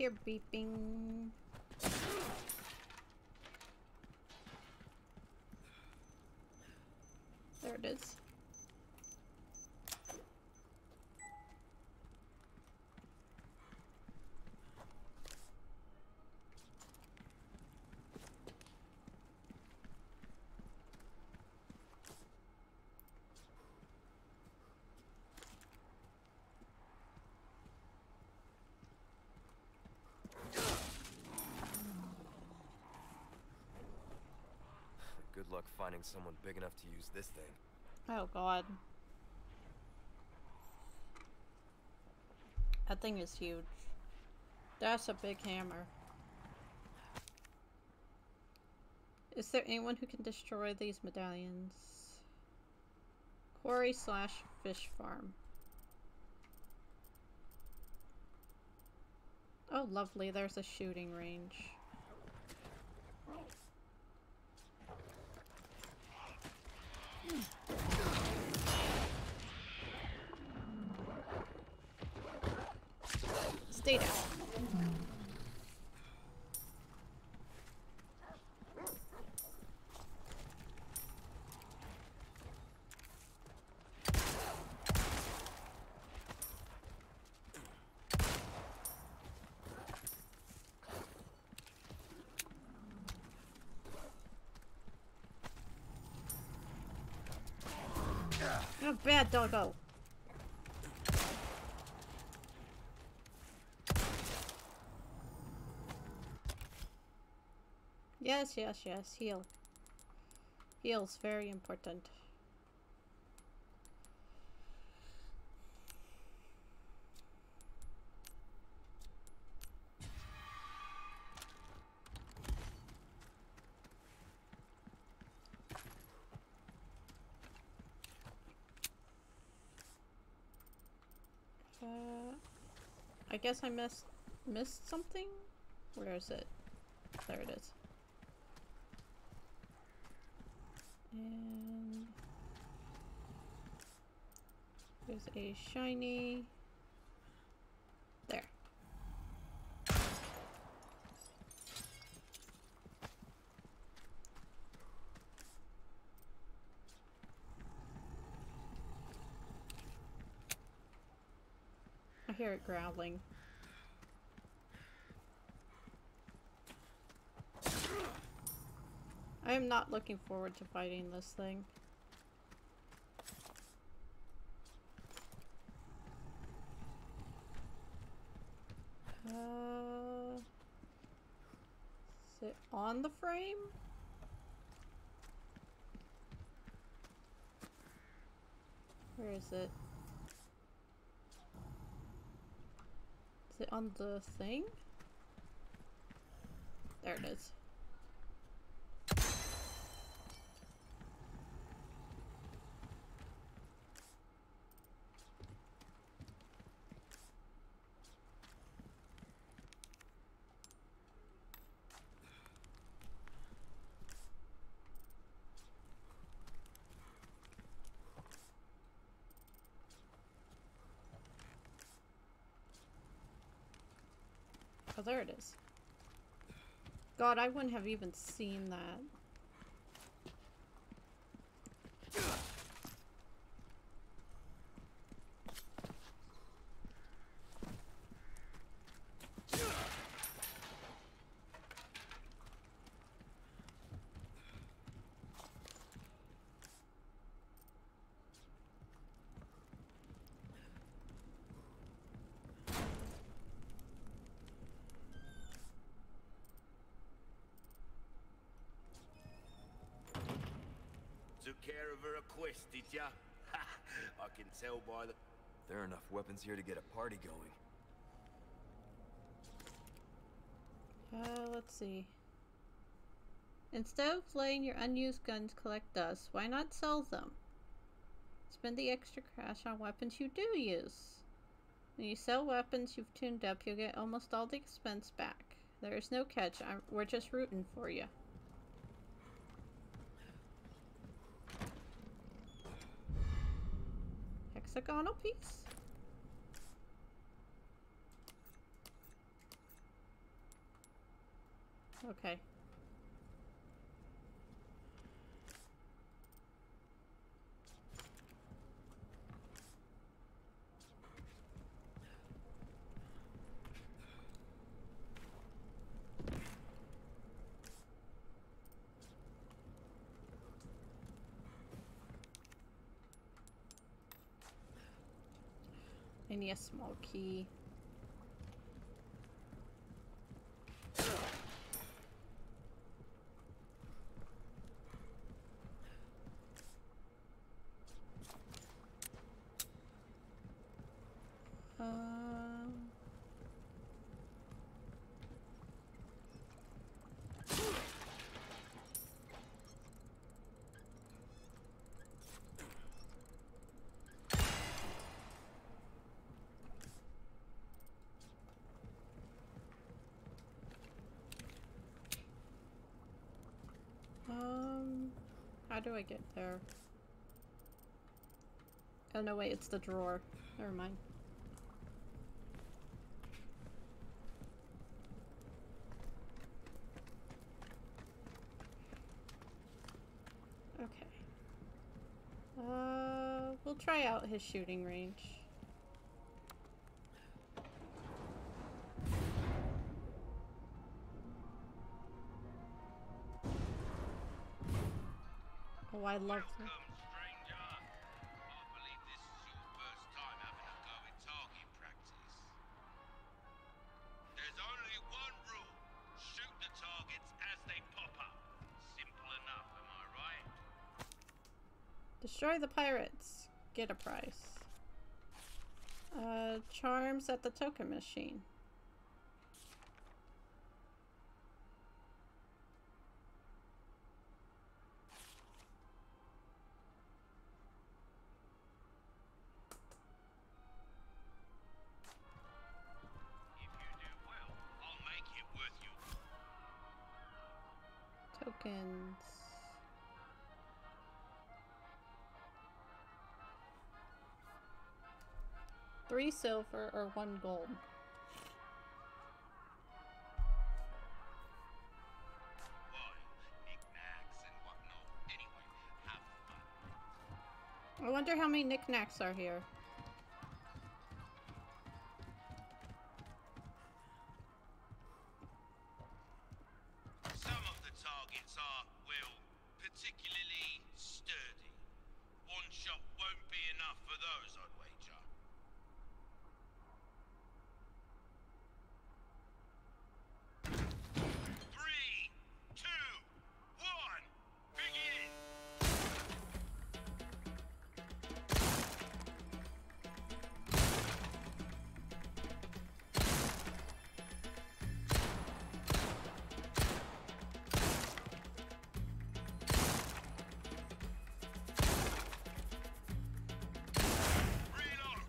Speaker 1: hear beeping. There it is.
Speaker 2: Good luck finding someone big enough to use this thing.
Speaker 1: Oh god. That thing is huge. That's a big hammer. Is there anyone who can destroy these medallions? Quarry slash fish farm. Oh lovely, there's a shooting range. Stay down. Oh, bad doggo. Yes, yes, yes. Heal. Heal's very important. Uh, I guess I missed missed something? Where is it? There it is. And there's a shiny there. I hear it growling. I am not looking forward to fighting this thing. Uh, is it on the frame? Where is it? Is it on the thing? There it is. Oh, there it is. God, I wouldn't have even seen that.
Speaker 3: Took care of her request, did ya? Ha! I can tell by the...
Speaker 2: There are enough weapons here to get a party going.
Speaker 1: Uh, let's see. Instead of letting your unused guns collect dust, why not sell them? Spend the extra cash on weapons you do use. When you sell weapons you've tuned up, you'll get almost all the expense back. There is no catch. I'm, we're just rooting for you. Hexagonal piece? Okay. I need a small key. Um... Um, how do I get there? Oh no, wait, it's the drawer. Never mind. Okay. Uh, we'll try out his shooting range. Oh, I love
Speaker 3: Welcome,
Speaker 1: it.
Speaker 3: stranger. I believe this is your first time having a go at target practice. There's only one rule. Shoot the targets as they pop up. Simple enough, am I right?
Speaker 1: Destroy the pirates. Get a prize. Uh, charms at the token machine.
Speaker 3: If you do well, I'll make it worth your
Speaker 1: Tokens. Three silver or one gold.
Speaker 3: while. Knickknacks and whatnot. Anyway, have fun.
Speaker 1: I wonder how many knickknacks are here.
Speaker 3: Some of the targets are, well, particularly sturdy. One shot won't be enough for those, I'd wager. Three, two, one, begin! Reload!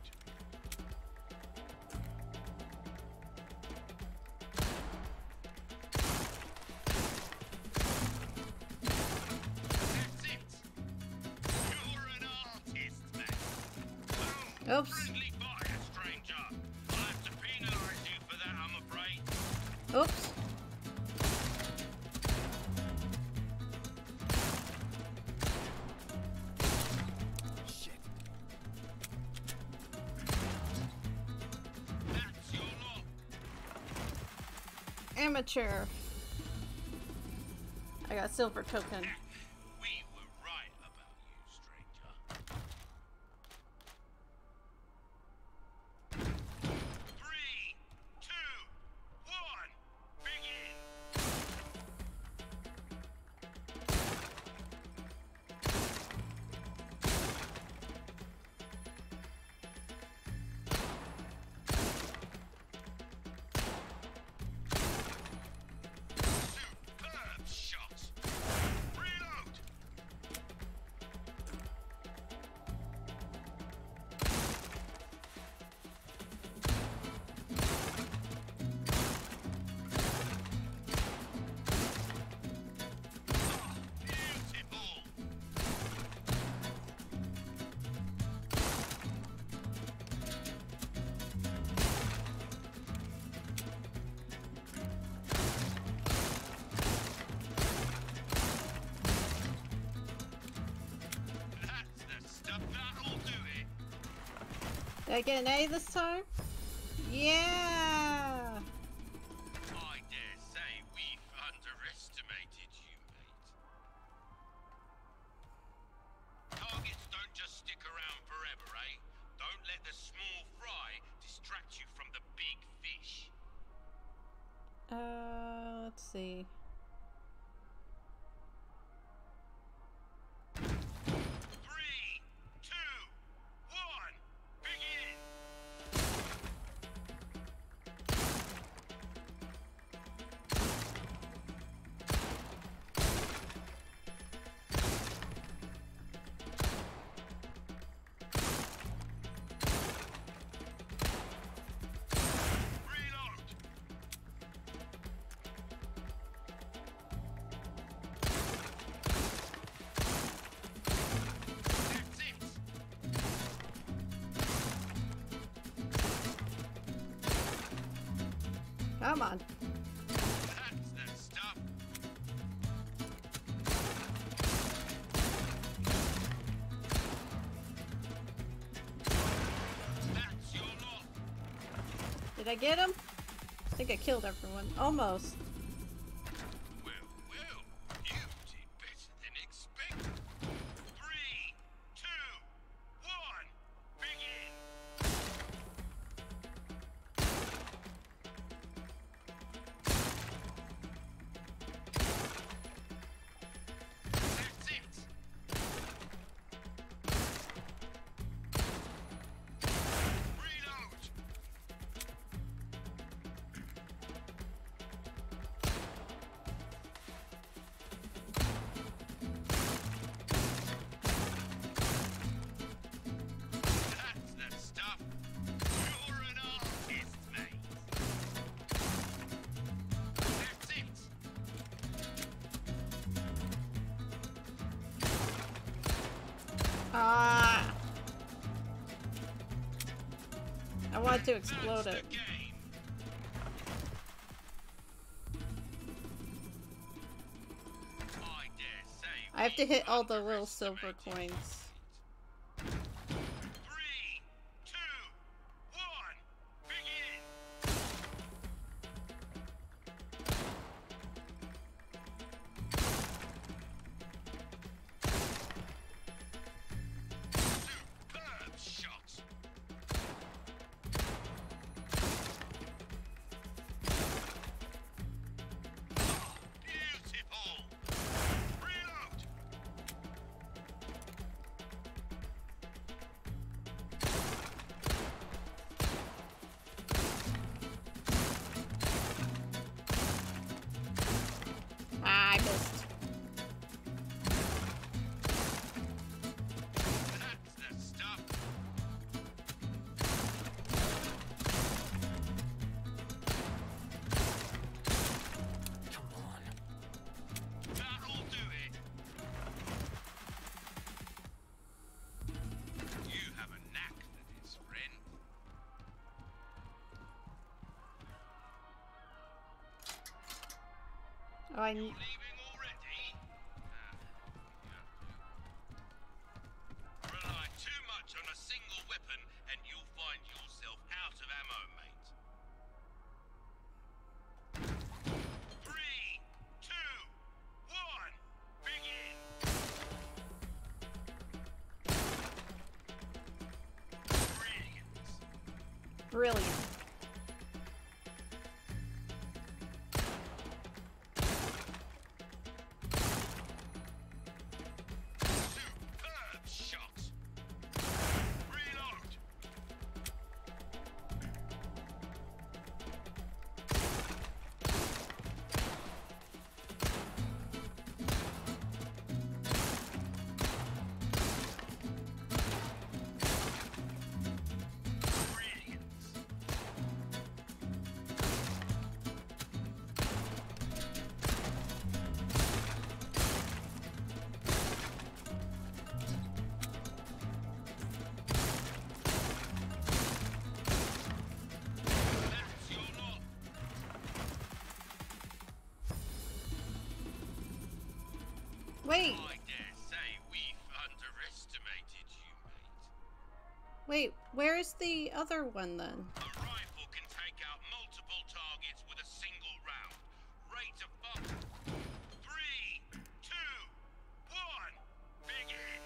Speaker 3: That's it! You're an artist, man. Boom!
Speaker 1: Oops.
Speaker 3: Friendly fire, stranger. I'll have to penalise you for that, I'm afraid.
Speaker 1: Oops.
Speaker 2: Shit.
Speaker 3: That's your lot.
Speaker 1: Amateur. I got silver token.
Speaker 3: We were right about you, stranger. Three, two, one, begin! Superb shot! Reload!
Speaker 1: Did I get an A this time? Yeah!
Speaker 3: I dare say we've underestimated you, mate. Targets don't just stick around forever, eh? Don't let the small fry distract you from the big fish.
Speaker 1: Uh, let's see.
Speaker 3: Three, two, one, begin! Reload! That's it!
Speaker 1: Come on.
Speaker 3: That's the stuff. That's your lot.
Speaker 1: Did I get him? I think I killed everyone. Almost.
Speaker 3: Well, well, you did better than expected. Three, two, one, begin! That's it! Reload! That's the stuff. You're an artist, mate. That's it.
Speaker 1: Ah! I wanted to explode
Speaker 3: That's
Speaker 1: it.
Speaker 3: the game. I dare say
Speaker 1: I have to
Speaker 3: we've
Speaker 1: hit all the little silver
Speaker 3: underestimated
Speaker 1: coins.
Speaker 3: Three, two, one, begin! Superb shot! Ah, beautiful! Reload!
Speaker 1: Ah, I missed.
Speaker 3: That's the stuff.
Speaker 2: Come on.
Speaker 3: That'll do it. You have a knack for this, friend.
Speaker 1: Oh, I
Speaker 3: You're
Speaker 1: need.
Speaker 3: leaving already? Ah, you have to. Rely too much on a single weapon and you'll find yourself out of ammo, mate. Three, two, one, begin! Brilliant.
Speaker 1: Brilliant.
Speaker 3: Superb shot. Reload. Brilliant. That's your lot.
Speaker 1: Wait,
Speaker 3: I dare say we've underestimated you, mate.
Speaker 1: Wait, where's the other one then?
Speaker 3: A rifle can take out multiple targets with a single round. Rate of fire. Three, two, one. Begin.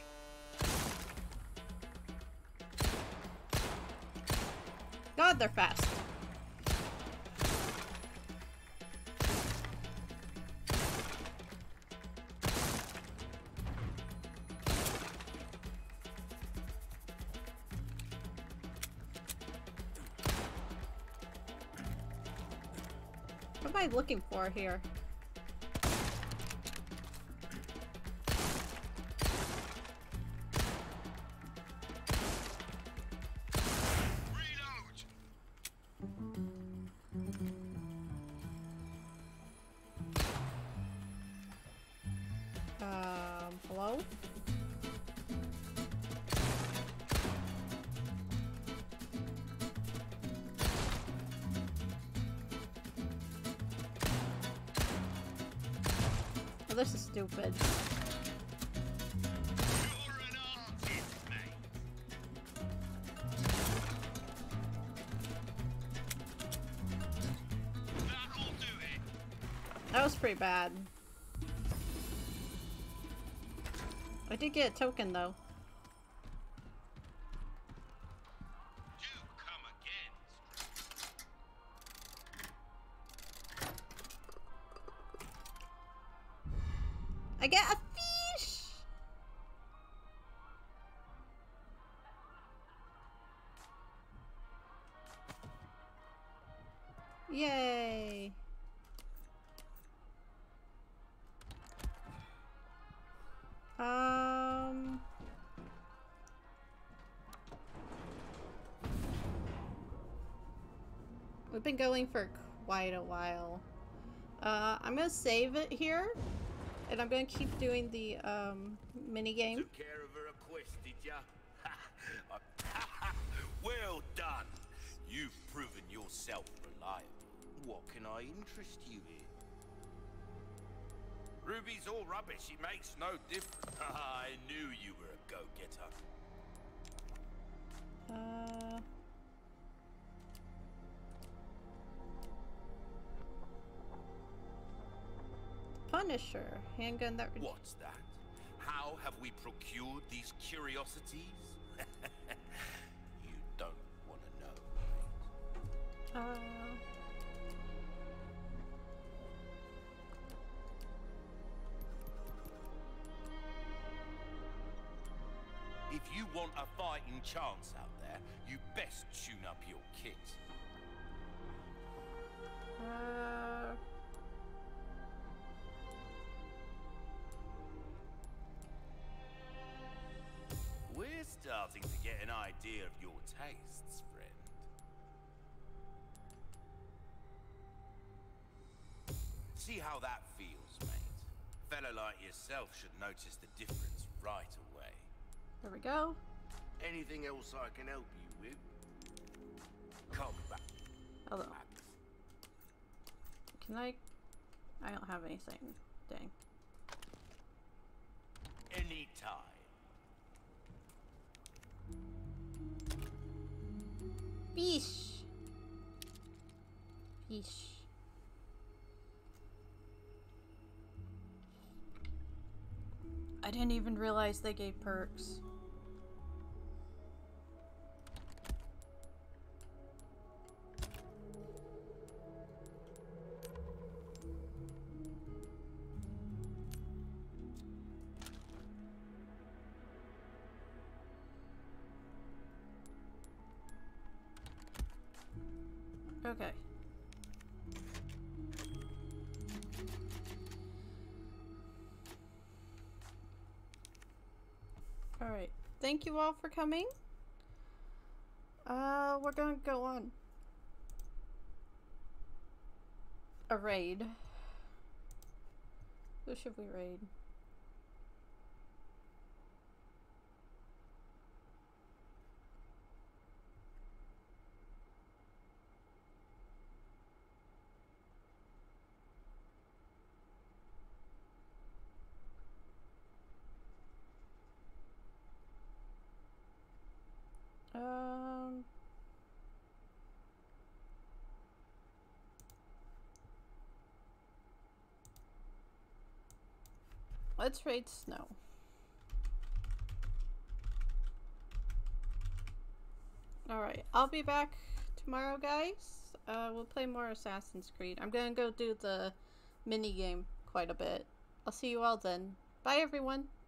Speaker 1: God, they're fast. What am I looking for here?
Speaker 3: Reload.
Speaker 1: Um, hello? Oh, this is stupid.
Speaker 3: You're an artist, mate. That'll do it.
Speaker 1: That was pretty bad. I did get a token though.
Speaker 3: Do come again.
Speaker 1: I get a fish! Yay! Um... We've been going for quite a while. Uh, I'm gonna save it here, and I'm gonna keep doing the um, mini game.
Speaker 3: Took care of her request, did ya? Well done. You've proven yourself reliable. What can I interest you in? Ruby's all rubbish. It makes no difference. I knew you were a go-getter.
Speaker 1: Uh, Punisher, handgun that.
Speaker 3: What's that? How have we procured these curiosities? You don't want to know, mate.
Speaker 1: Uh,
Speaker 3: If you want a fighting chance out there, you best tune up your kit.
Speaker 1: uh,
Speaker 3: We're starting to get an idea of your tastes, friend. See how that feels, mate. Fella like yourself should notice the difference right away.
Speaker 1: there we go.
Speaker 3: Anything else I can help you with? Come back.
Speaker 1: Hello. Can I? I don't have anything. Dang.
Speaker 3: Anytime.
Speaker 1: Fish. Fish. I didn't even realize they gave perks. Okay. Alright. Thank you all for coming. Uh, we're gonna go on a raid. Who should we raid? Uh, let's raid Snow. Alright, I'll be back tomorrow, guys. Uh, we'll play more Assassin's Creed. I'm gonna go do the mini game quite a bit. I'll see you all then. Bye, everyone.